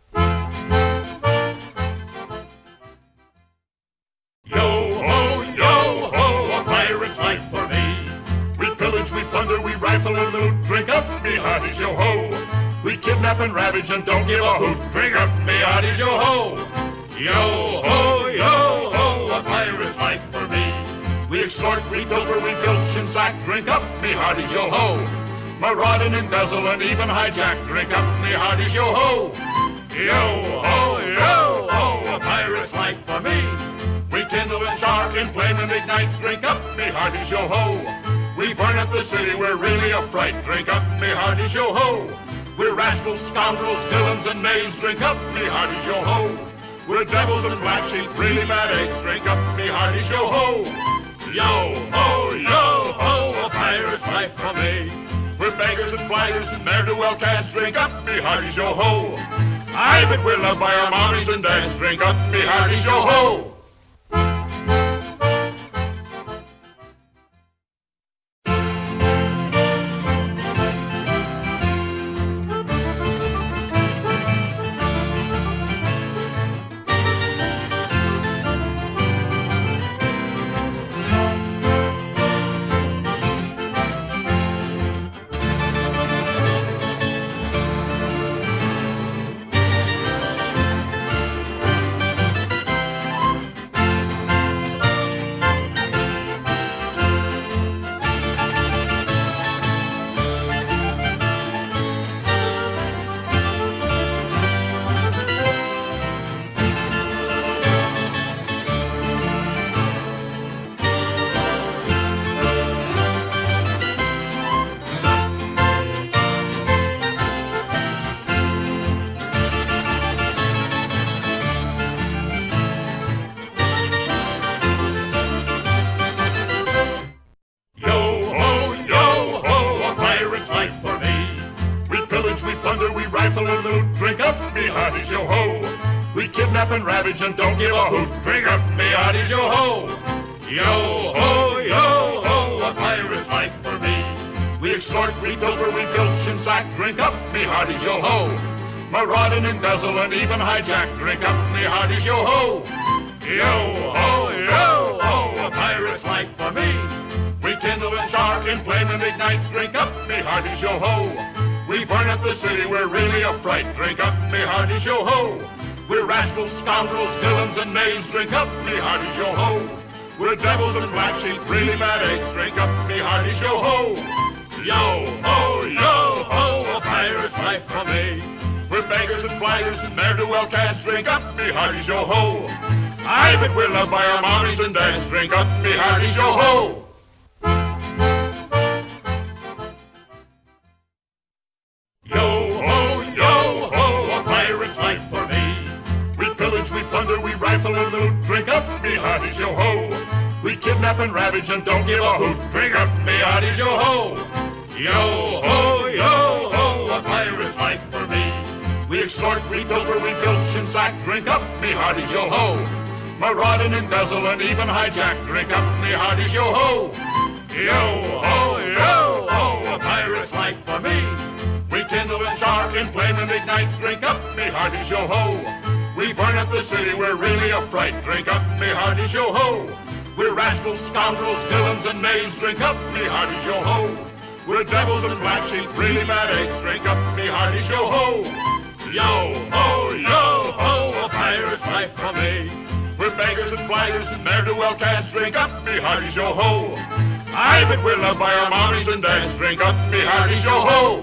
Yo-ho, yo-ho, a pirate's life for me. We pillage, we plunder, we rifle and loot. Drink up, me hearties, yo-ho. We kidnap and ravage and don't give a hoot. Drink up, me hearties, yo-ho. Yo-ho, yo-ho, a pirate's life for me. We extort, we pilfer, we filch and sack. Drink up, me hearties, yo-ho. Maraud and embezzle and even hijack. Drink up, me hearties, yo-ho. Yo-ho, yo-ho, a pirate's life for me. We kindle and char, inflame and ignite. Drink up, me hearties, yo-ho. We burn up the city, we're really a fright. Drink up, me hearties, yo-ho. We're rascals, scoundrels, villains and knaves. Drink up, me hearties, yo-ho. We're devils and black sheep, really bad eggs. Drink up, me hearties, yo-ho. Yo-ho, yo-ho, a pirate's life. life for me. We're beggars and flyers and ne'er-do-well cats. Drink up, me hearties, yo-ho. Aye, but we're loved by our mommies and dads. Drink up, me hearties, yo-ho. And ravage and don't give a hoot. Drink up, me hearties, yo-ho. Yo-ho, yo-ho, a pirate's life for me. We extort, we pilfer, we filch and sack. Drink up, me hearties, yo-ho. Maraud and embezzle and even hijack. Drink up, me hearties, yo-ho. Yo-ho, yo-ho, a pirate's life for me. We kindle and char, inflame and ignite. Drink up, me hearties, yo-ho. We burn up the city, we're really a fright. Drink up, me hearties, yo-ho. We're rascals, scoundrels, villains, and knaves. Drink up, me hearties, yo-ho. We're devils and black sheep, really bad eggs. Drink up, me hearties, yo-ho. Yo-ho, yo-ho, a pirate's life for me. We're beggars and flyers and ne'er-do-well cats. Drink up, me hearties, yo-ho. Aye, but we're loved by our mommies and dads. Drink up, me hearties, yo-ho. Yo-ho, yo-ho, a pirate's life for me. We plunder, we rifle and loot. Drink up, me hearties, yo-ho. We kidnap and ravage and don't give a hoot. Drink up, me hearties, yo-ho. Yo-ho, yo-ho, a pirate's life for me. We extort, we pilfer, we filch and sack. Drink up, me hearties, yo-ho. Maraud and embezzle and even hijack. Drink up, me hearties, yo-ho. Yo-ho, yo-ho, a pirate's life for me. We kindle and char, inflame and ignite. Drink up, me hearties, yo-ho. We burn up the city, we're really a fright. Drink up, me hearties, yo-ho. We're rascals, scoundrels, villains, and knaves. Drink up, me hearties, yo-ho. We're devils and black sheep, really bad eggs. Drink up, me hearties, yo-ho. Yo-ho, yo-ho, a pirate's life for me. We're beggars and flyers and ne'er-do-well cats. Drink up, me hearties, yo-ho. Aye, but we're loved by our mommies and dads. Drink up, me hearties, yo-ho.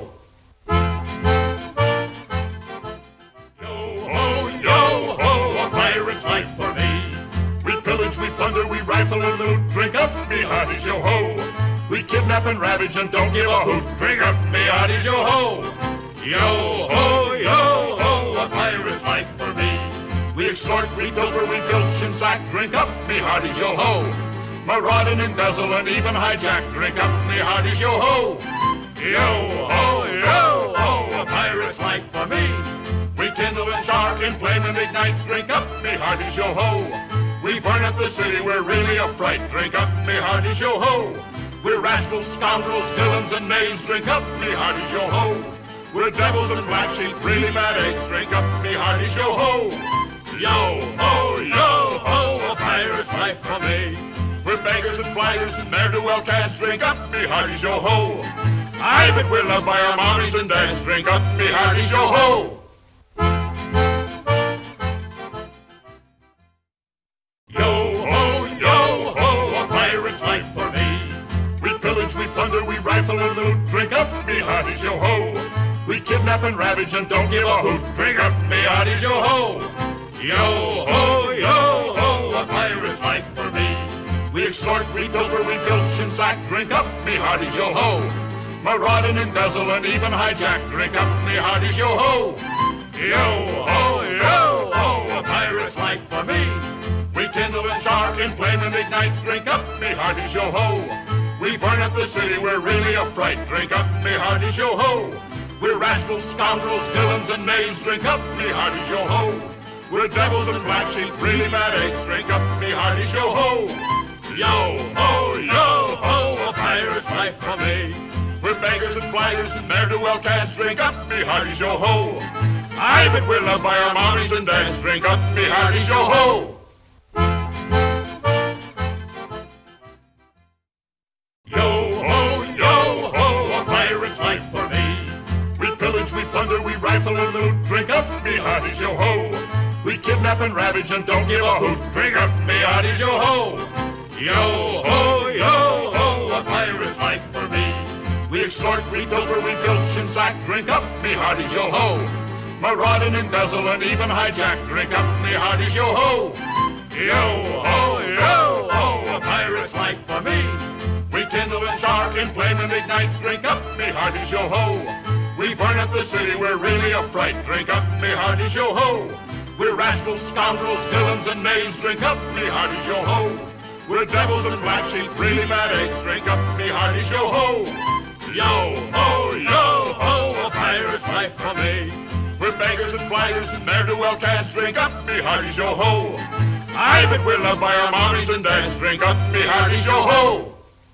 Life for me. We pillage, we plunder, we rifle and loot. Drink up, me hearties, yo-ho. We kidnap and ravage and don't give a hoot. Drink up, me hearties, yo-ho. Yo-ho, yo-ho, a pirate's life for me. We extort, we pilfer, we filch and sack. Drink up, me hearties, yo-ho. Maraud and embezzle and even hijack. Drink up, me hearties, yo-ho. Yo-ho, yo-ho, a pirate's life for me. We kindle and char, inflame and ignite. Drink up, me hearties, yo-ho. We burn up the city, we're really a fright. Drink up, me hearties, yo-ho. We're rascals, scoundrels, villains, and knaves. Drink up, me hearties, yo-ho. We're devils and black sheep, really bad eggs. Drink up, me hearties, yo-ho. Yo-ho, yo-ho, a pirate's life for me. We're beggars and flyers and ne'er-do-well cats. Drink up, me hearties, yo-ho. Aye, but we're loved by our mommies and dads. Drink up, me hearties, yo-ho. Yo-ho, yo-ho, a pirate's life for me. We pillage, we plunder, we rifle and loot. Drink up, me hearties, yo-ho. We kidnap and ravage and don't give a hoot. Drink up, me hearties, yo-ho. Yo-ho, yo-ho, a pirate's life for me. We extort, we pilfer, we filch and sack. Drink up, me hearties, yo-ho. Maraud and embezzle and even hijack. Drink up, me hearties, yo-ho. Yo-ho, yo-ho, a pirate's life for me. We kindle and char, inflame and ignite. Drink up, me hearties, yo-ho. We burn up the city, we're really a fright. Drink up, me hearties, yo-ho. We're rascals, scoundrels, villains, and knaves. Drink up, me hearties, yo-ho. We're devils and black sheep, really bad eggs. Drink up, me hearties, yo-ho. Yo-ho, yo-ho, a pirate's life for me. We're beggars and blighters and ne'er-do-well cats. Drink up, me hearties, yo-ho. Aye, but we're loved by our mommies and dads. Drink up, me hearties, yo-ho. Yo-ho, yo-ho, a pirate's life for me. We pillage, we plunder, we rifle and loot. Drink up, me hearties, yo-ho. We kidnap and ravage and don't give a hoot. Drink up, me hearties, yo-ho. Yo-ho, yo-ho, a pirate's life for me. We extort, we pilfer, we filch and sack. Drink up, me hearties, yo-ho. Maraud and embezzle and even hijack. Drink up, me hearties, yo-ho. Yo-ho, yo-ho, a pirate's life for me. We kindle and char, inflame and ignite. Drink up, me hearties, yo-ho. We burn up the city, we're really a fright. Drink up, me hearties, yo-ho. We're rascals, scoundrels, villains, and knaves. Drink up, me hearties, yo-ho. We're devils and black sheep, really bad eggs. Drink up, me hearties, yo-ho. Yo-ho, yo-ho, a pirate's life for me. We're beggars and blighters and ne'er-do-well cats. Drink up, me hearties, yo-ho. Aye, but we're loved by our mommies and dads. Drink up, me hearties, yo-ho.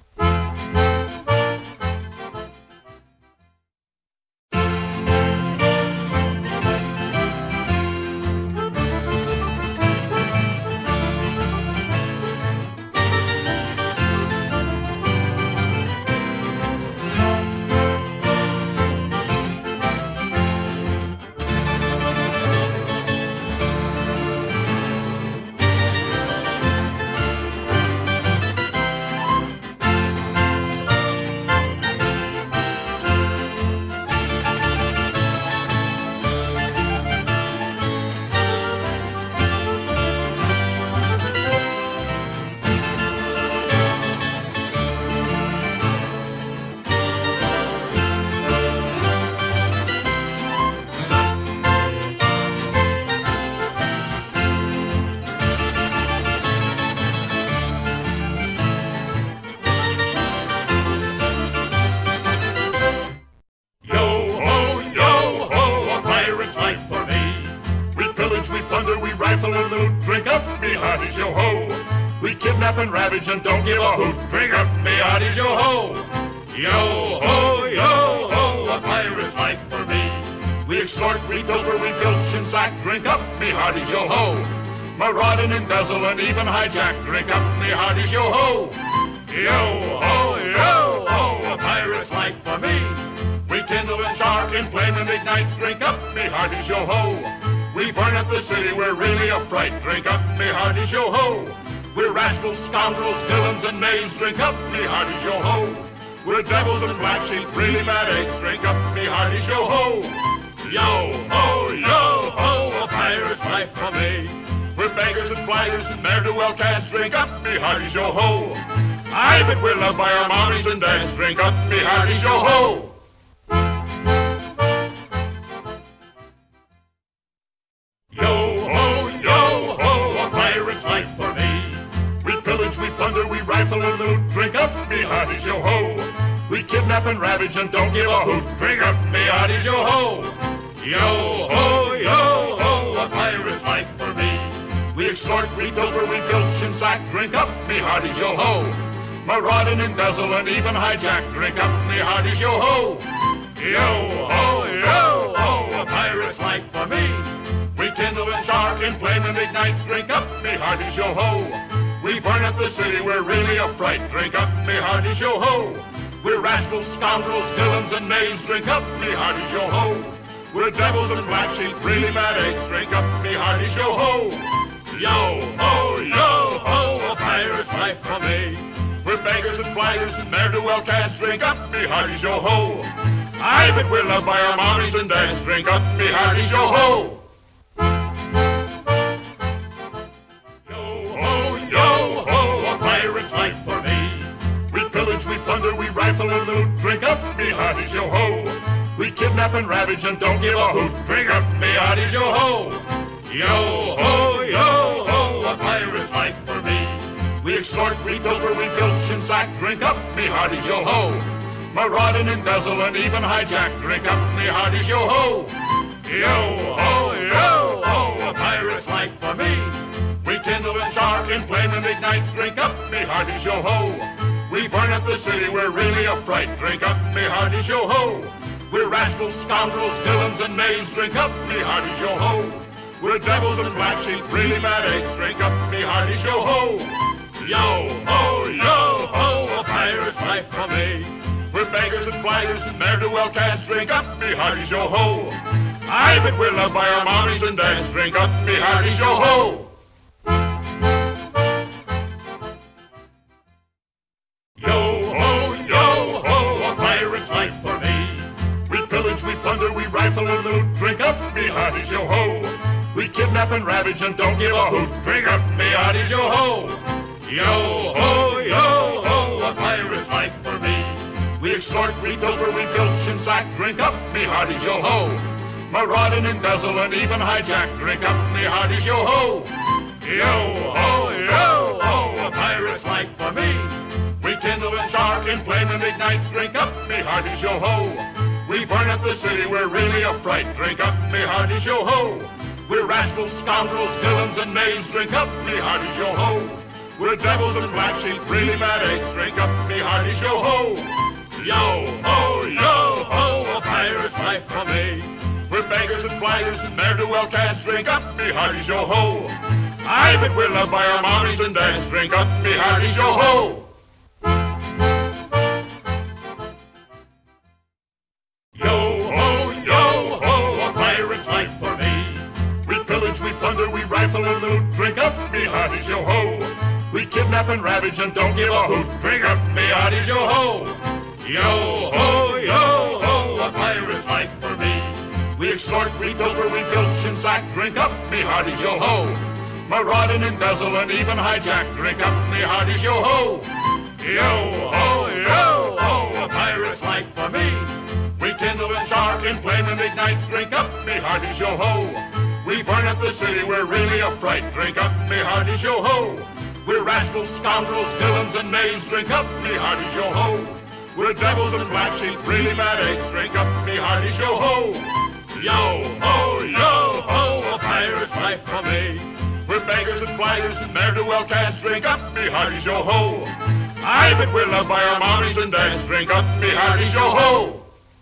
And ravage and don't give a hoot. Drink up, me hearties, yo-ho. Yo-ho, yo-ho, a pirate's life for me. We extort, we pilfer, we filch and sack. Drink up, me hearties, yo-ho. Maraud and embezzle and even hijack. Drink up, me hearties, yo-ho. Yo-ho, yo-ho, a pirate's life for me. We kindle and char, inflame and ignite. Drink up, me hearties, yo-ho. We burn up the city, we're really a fright. Drink up, me hearties, yo-ho. We're rascals, scoundrels, villains, and knaves. Drink up, me hearties, yo-ho. We're devils and black sheep, really bad eggs. Drink up, me hearties, yo-ho. Yo-ho, yo-ho, a pirate's life for me. We're beggars and blighters and ne'er-do-well cats. Drink up, me hearties, yo-ho. Aye, but we're loved by our mommies and dads. Drink up, me hearties, yo-ho. Yo-ho, yo-ho, a pirate's life for me. We plunder, we rifle and loot. Drink up, me hearties, yo-ho. We kidnap and ravage and don't give a hoot. Drink up, me hearties, yo-ho. Yo-ho, yo-ho, a pirate's life for me. We extort, we pilfer, we filch and sack. Drink up, me hearties, yo-ho. Maraud and embezzle and even hijack. Drink up, me hearties, yo-ho. Yo-ho, yo-ho, a pirate's life for me. We kindle and char, inflame and ignite. Drink up, me hearties, yo-ho. We burn up the city, we're really a fright. Drink up, me hearties, yo-ho. We're rascals, scoundrels, villains, and knaves. Drink up, me hearties, yo-ho. We're devils and black sheep, really bad eggs. Drink up, me hearties, yo-ho. Yo-ho, yo-ho, a pirate's life for me. We're beggars and blighters and ne'er-do-well cats. Drink up, me hearties, yo-ho. Aye, but we're loved by our mommies and dads. Drink up, me hearties, yo-ho. Pirate's life for me. We pillage, we plunder, we rifle and loot. Drink up, me hearties, yo-ho. We kidnap and ravage and don't give a hoot. Drink up, me hearties, yo-ho. Yo-ho, yo-ho, a pirate's life for me. We extort, we pilfer, we filch and sack. Drink up, me hearties, yo-ho. Maraud and embezzle and even hijack. Drink up, me hearties, yo-ho. Yo-ho, yo-ho, a pirate's life for me. We kindle and char, inflame and ignite. Drink up, me hearties, yo-ho. We burn up the city, we're really a fright. Drink up, me hearties, yo-ho. We're rascals, scoundrels, villains, and knaves. Drink up, me hearties, yo-ho. We're devils and black sheep, really bad eggs. Drink up, me hearties, yo-ho. Yo-ho, yo-ho, a pirate's life for me. We're beggars and blighters and ne'er-do-well cats. Drink up, me hearties, yo-ho. Aye, but we're loved by our mommies and dads. Drink up, me hearties, yo-ho. Yo-ho, yo-ho, a pirate's life for me. We pillage, we plunder, we rifle and loot. Drink up, me hearties, yo-ho. We kidnap and ravage and don't give a hoot. Drink up, me hearties, yo-ho. Yo-ho, yo-ho, a pirate's life for me. We extort, we pilfer, we filch and sack. Drink up, me hearties, yo-ho. Maraud and embezzle and even hijack. Drink up, me hearties, yo-ho. Yo-ho, yo-ho, a pirate's life for me. We kindle and char, inflame and ignite. Drink up, me hearties, yo-ho. We burn up the city, we're really a fright. Drink up, me hearties, yo-ho. We're rascals, scoundrels, villains, and knaves. Drink up, me hearties, yo-ho. We're devils and black sheep, really bad eggs. Drink up, me hearties, yo-ho. Yo-ho, yo-ho, a pirate's life for me. We're beggars and blighters and ne'er-do-well cats. Drink up, me hearties, yo-ho. Aye, but we're loved by our mommies and dads. Drink up, me hearties, yo-ho. Yo-ho, yo-ho, a pirate's life for me. We pillage, we plunder, we rifle and loot. Drink up, me hearties, yo-ho. We kidnap and ravage and don't give a hoot. Drink up, me hearties, yo-ho. Yo-ho, yo-ho, a pirate's life for me. We extort, we pilfer, we filch and sack. Drink up, me hearties, yo-ho. Maraud and embezzle and even hijack. Drink up, me hearties, yo-ho. Yo-ho, yo-ho, a pirate's life for me. We kindle and char, inflame and ignite. Drink up, me hearties, yo-ho. We burn up the city, we're really a fright. Drink up, me hearties, yo-ho. We're rascals, scoundrels, villains, and knaves. Drink up, me hearties, yo-ho. We're devils and black sheep, really bad eggs. Drink up, me hearties, yo-ho. Yo-ho, yo-ho, a pirate's life for me. We're beggars and blighters and ne'er-do-well cats. Drink up, me hearties, yo-ho. Aye, but we're loved by our mommies and dads. Drink up, me hearties, yo-ho.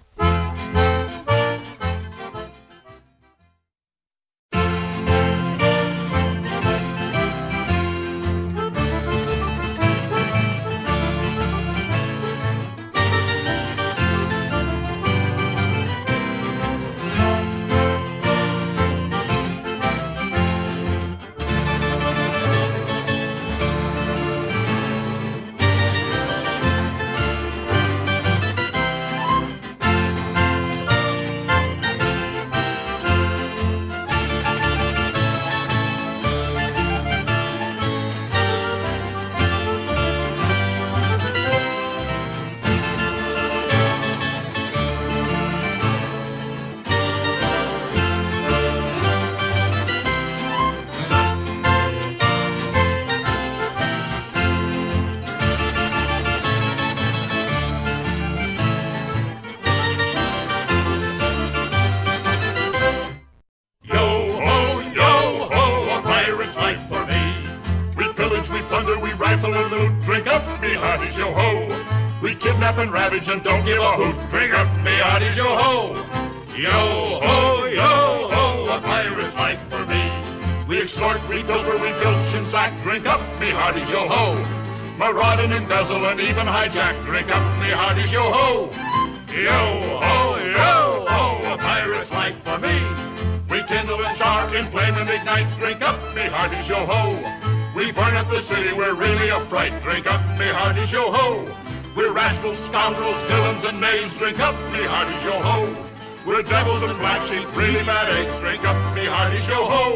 And ravage and don't give a hoot. Drink up, me hearties, yo-ho. Yo-ho, yo-ho, a pirate's life for me. We extort, we pilfer, we filch and sack. Drink up, me hearties, yo-ho. Maraud and embezzle and even hijack. Drink up, me hearties, yo-ho. Yo-ho, yo-ho, a pirate's life for me. We kindle and char, inflame and ignite. Drink up, me hearties, yo-ho. We burn up the city, we're really a fright. Drink up, me hearties, yo-ho. We're rascals, scoundrels, villains, and knaves. Drink up, me hearties, yo-ho. We're devils and black sheep, really bad eggs. Drink up, me hearties, yo-ho.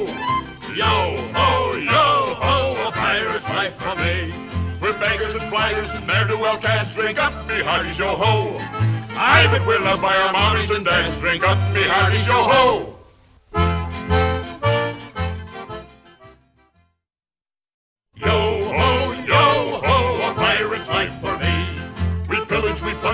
Yo-ho, yo-ho, a pirate's life for me. We're beggars and blighters and ne'er-do-well cats. Drink up, me hearties, yo-ho. Aye, but we're loved by our mommies and dads. Drink up, me hearties, yo-ho. Yo-ho, yo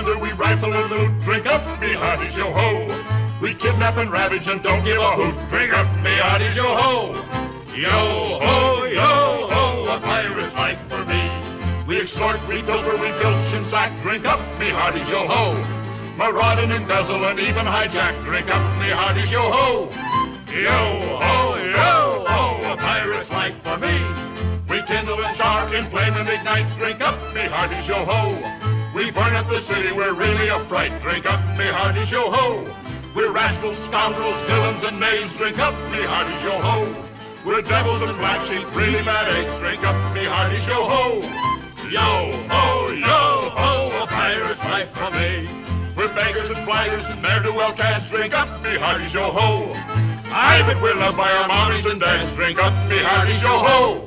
plunder, we rifle and loot. Drink up, me hearties, yo-ho. We kidnap and ravage and don't give a hoot. Drink up, me hearties, yo-ho. Yo-ho, yo-ho, a pirate's life for me. We extort, we pilfer, we filch and sack. Drink up, me hearties, yo-ho. Maraud and embezzle and even hijack. Drink up, me hearties, yo-ho. Yo-ho, yo-ho, a pirate's life for me. We kindle and char, inflame and ignite. Drink up, me hearties, yo-ho. We burn up the city, we're really a fright. Drink up, me hearties, yo-ho. We're rascals, scoundrels, villains, and knaves. Drink up, me hearties, yo-ho. We're devils and black sheep, really bad eggs. Drink up, me hearties, yo-ho. Yo-ho, yo-ho, a pirate's life for me. We're beggars and flaggers and ne'er-do-well cats. Drink up, me hearties, yo-ho. Aye, but we're loved by our mommies and dads. Drink up, me hearties, yo-ho.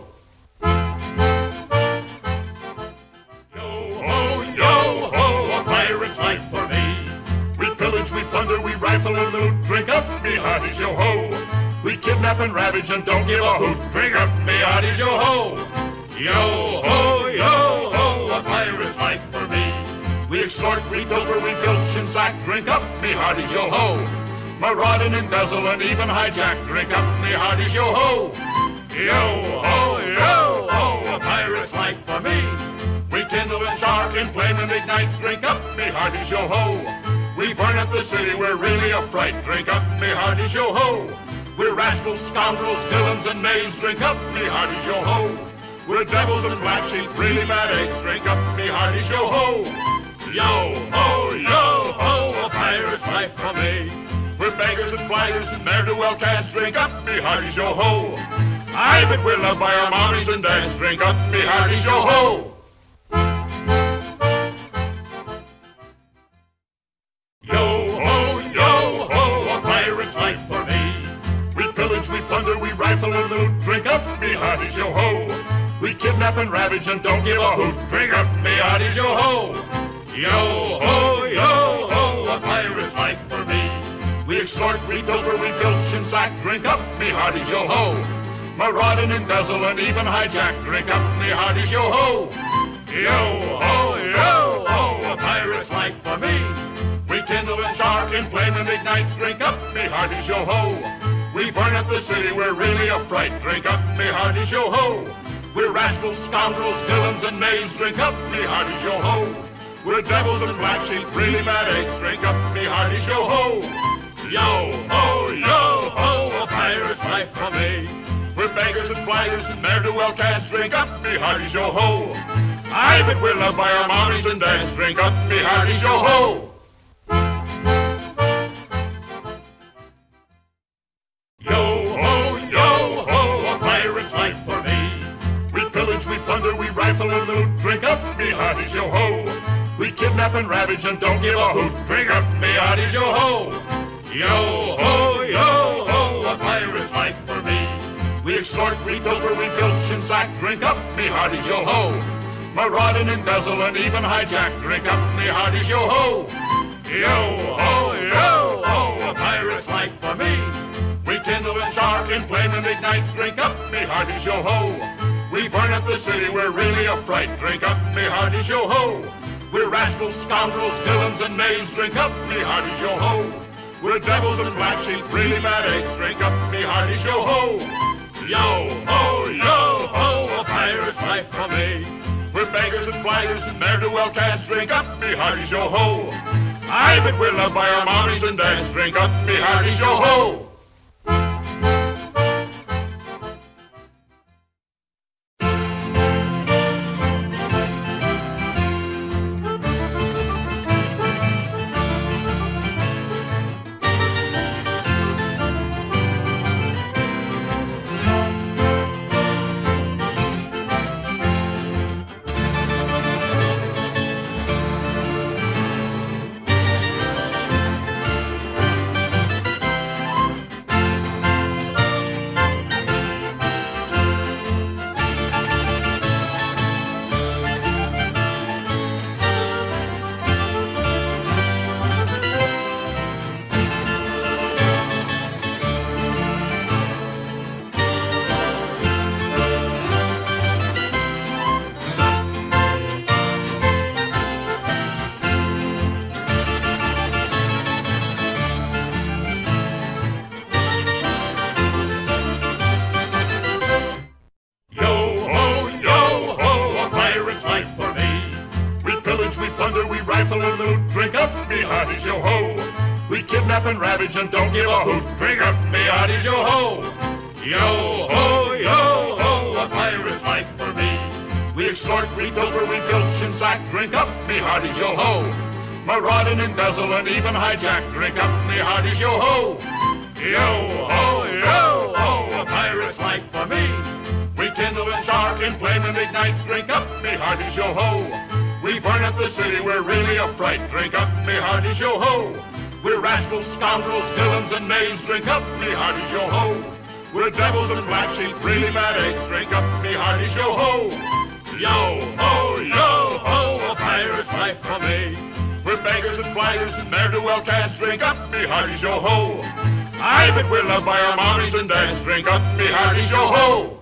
Yo-ho, yo-ho, a pirate's life for me. We pillage, we plunder, we rifle and loot. Drink up, me hearties, yo-ho. We kidnap and ravage and don't give a hoot. Drink up, me hearties, yo-ho. Yo-ho, yo-ho, a pirate's life for me. We extort, we pilfer, we filch and sack. Drink up, me hearties, yo-ho. Maraud and embezzle and even hijack. Drink up, me hearties, yo-ho. Yo-ho, yo-ho, a pirate's life for me. We kindle and char, inflame and ignite. Drink up, me hearties, yo-ho. We burn up the city, we're really a fright. Drink up, me hearties, yo-ho. We're rascals, scoundrels, villains, and knaves. Drink up, me hearties, yo-ho. We're devils and black sheep, really bad eggs. Drink up, me hearties, yo-ho. Yo-ho, yo-ho, a pirate's life for me. We're beggars and flaggers and ne'er-do-well cats. Drink up, me hearties, yo-ho. Aye, but we're loved by our mommies and dads. Drink up, me hearties, yo-ho. Yo-ho, yo-ho, a pirate's life for me. We pillage, we plunder, we rifle and loot. Drink up, me hearties, yo-ho. We kidnap and ravage and don't give a hoot. Drink up, me hearties, yo-ho. Yo-ho, yo-ho, a pirate's life for me. We extort, we pilfer, we filch and sack. Drink up, me hearties, yo-ho. Maraud and embezzle and even hijack. Drink up, me hearties, yo-ho. Yo-ho, yo-ho, a pirate's life for me. We kindle and char, inflame and ignite. Drink up, me hearties, yo-ho. We burn up the city, we're really a fright. Drink up, me hearties, yo-ho. We're rascals, scoundrels, villains, and knaves. Drink up, me hearties, yo-ho. We're devils and black sheep, really bad eggs. Drink up, me hearties, yo-ho. Yo-ho, yo-ho, a pirate's life for me. We're beggars and flaggers and ne'er-do-well cats. Drink up, me hearties, yo-ho. Aye, but we're loved by our mommies and dads. Drink up, me hearties, yo-ho. Yo-ho, yo-ho, a pirate's life for me. We pillage, we plunder, we rifle and loot. Drink up, me hearties, yo-ho. We kidnap and ravage and don't give a hoot. Drink up, me hearties, yo-ho. Yo-ho, yo-ho, a pirate's life for me. We extort, we pilfer, we filch and sack. Drink up, me hearties, yo-ho. Maraud and embezzle and even hijack. Drink up, me hearties, yo-ho. Yo-ho, yo-ho, a pirate's life for me. We kindle and char, inflame and ignite. Drink up, me hearties, yo-ho. We burn up the city, we're really a fright. Drink up, me hearties, yo-ho. We're rascals, scoundrels, villains, and knaves. Drink up, me hearties, yo-ho. We're devils and black sheep, really bad eggs. Drink up, me hearties, yo-ho. Yo-ho, yo-ho, a pirate's life for me. We're beggars and flaggers and ne'er-do-well cats. Drink up, me hearties, yo-ho. Aye, but we're loved by our mommies and dads. Drink up, me hearties, yo-ho. hearties, yo ho. We kidnap and ravage and don't give a hoot. Drink up, me hearties, yo ho. Yo ho, yo ho, a pirate's life for me. We extort, we pilfer, we filch and sack. Drink up, me hearties, yo ho. Maraud and embezzle and even hijack. Drink up, me hearties, yo ho. Yo ho, yo ho, a pirate's life for me. We kindle and char, inflame and ignite. Drink up, me hearties, yo ho. We burn up the city, we're really a fright. Drink up, me hearties, yo ho. We're rascals, scoundrels, villains and knaves. Drink up, me hearties, yo ho. We're devils and black sheep, really bad eggs. Drink up, me hearties, yo ho. Yo ho, yo ho, a pirate's life for me. We're beggars and blighters and ne'er-do-well cats. Drink up, me hearties, yo ho. Aye, but we're loved by our mommies and dads. Drink up, me hearties, yo ho.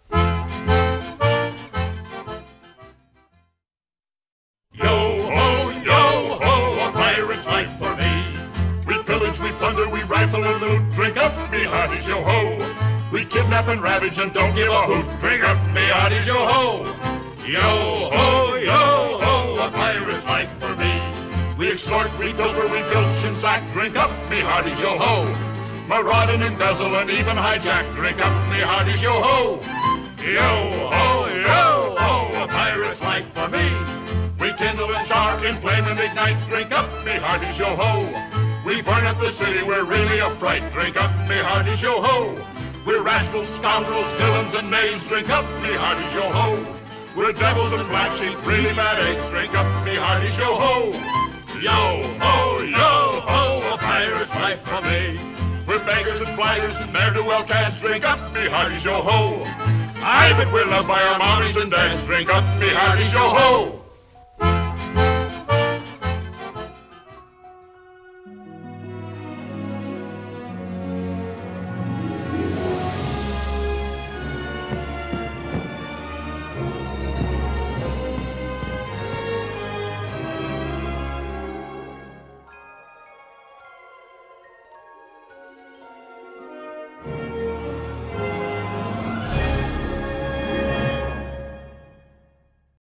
Yo ho, yo ho, a pirate's life for me. We pillage, we plunder, we rifle and loot. Drink up, me hearties, yo ho. We kidnap and ravage and don't give a hoot. Drink up, me hearties, yo ho. Yo ho, yo ho, a pirate's life for me. We extort, we pilfer, we filch and sack. Drink up, me hearties, yo ho. Maraud and embezzle and even hijack. Drink up, me hearties, yo ho. Yo ho, yo ho, a pirate's life for me. We kindle and char, inflame and ignite. Drink up, me hearties, yo ho. We burn up the city, we're really a fright. Drink up, me hearties, yo ho. We're rascals, scoundrels, villains and knaves. Drink up, me hearties, yo ho. We're devils and black sheep, really bad eggs. Drink up, me hearties, yo ho. Yo ho, yo ho, a pirate's life for me. We're beggars and blighters and ne'er-do-well cats. Drink up, me hearties, yo ho. Aye, but we're loved by our mommies and dads. Drink up, me hearties, yo ho. Thank you.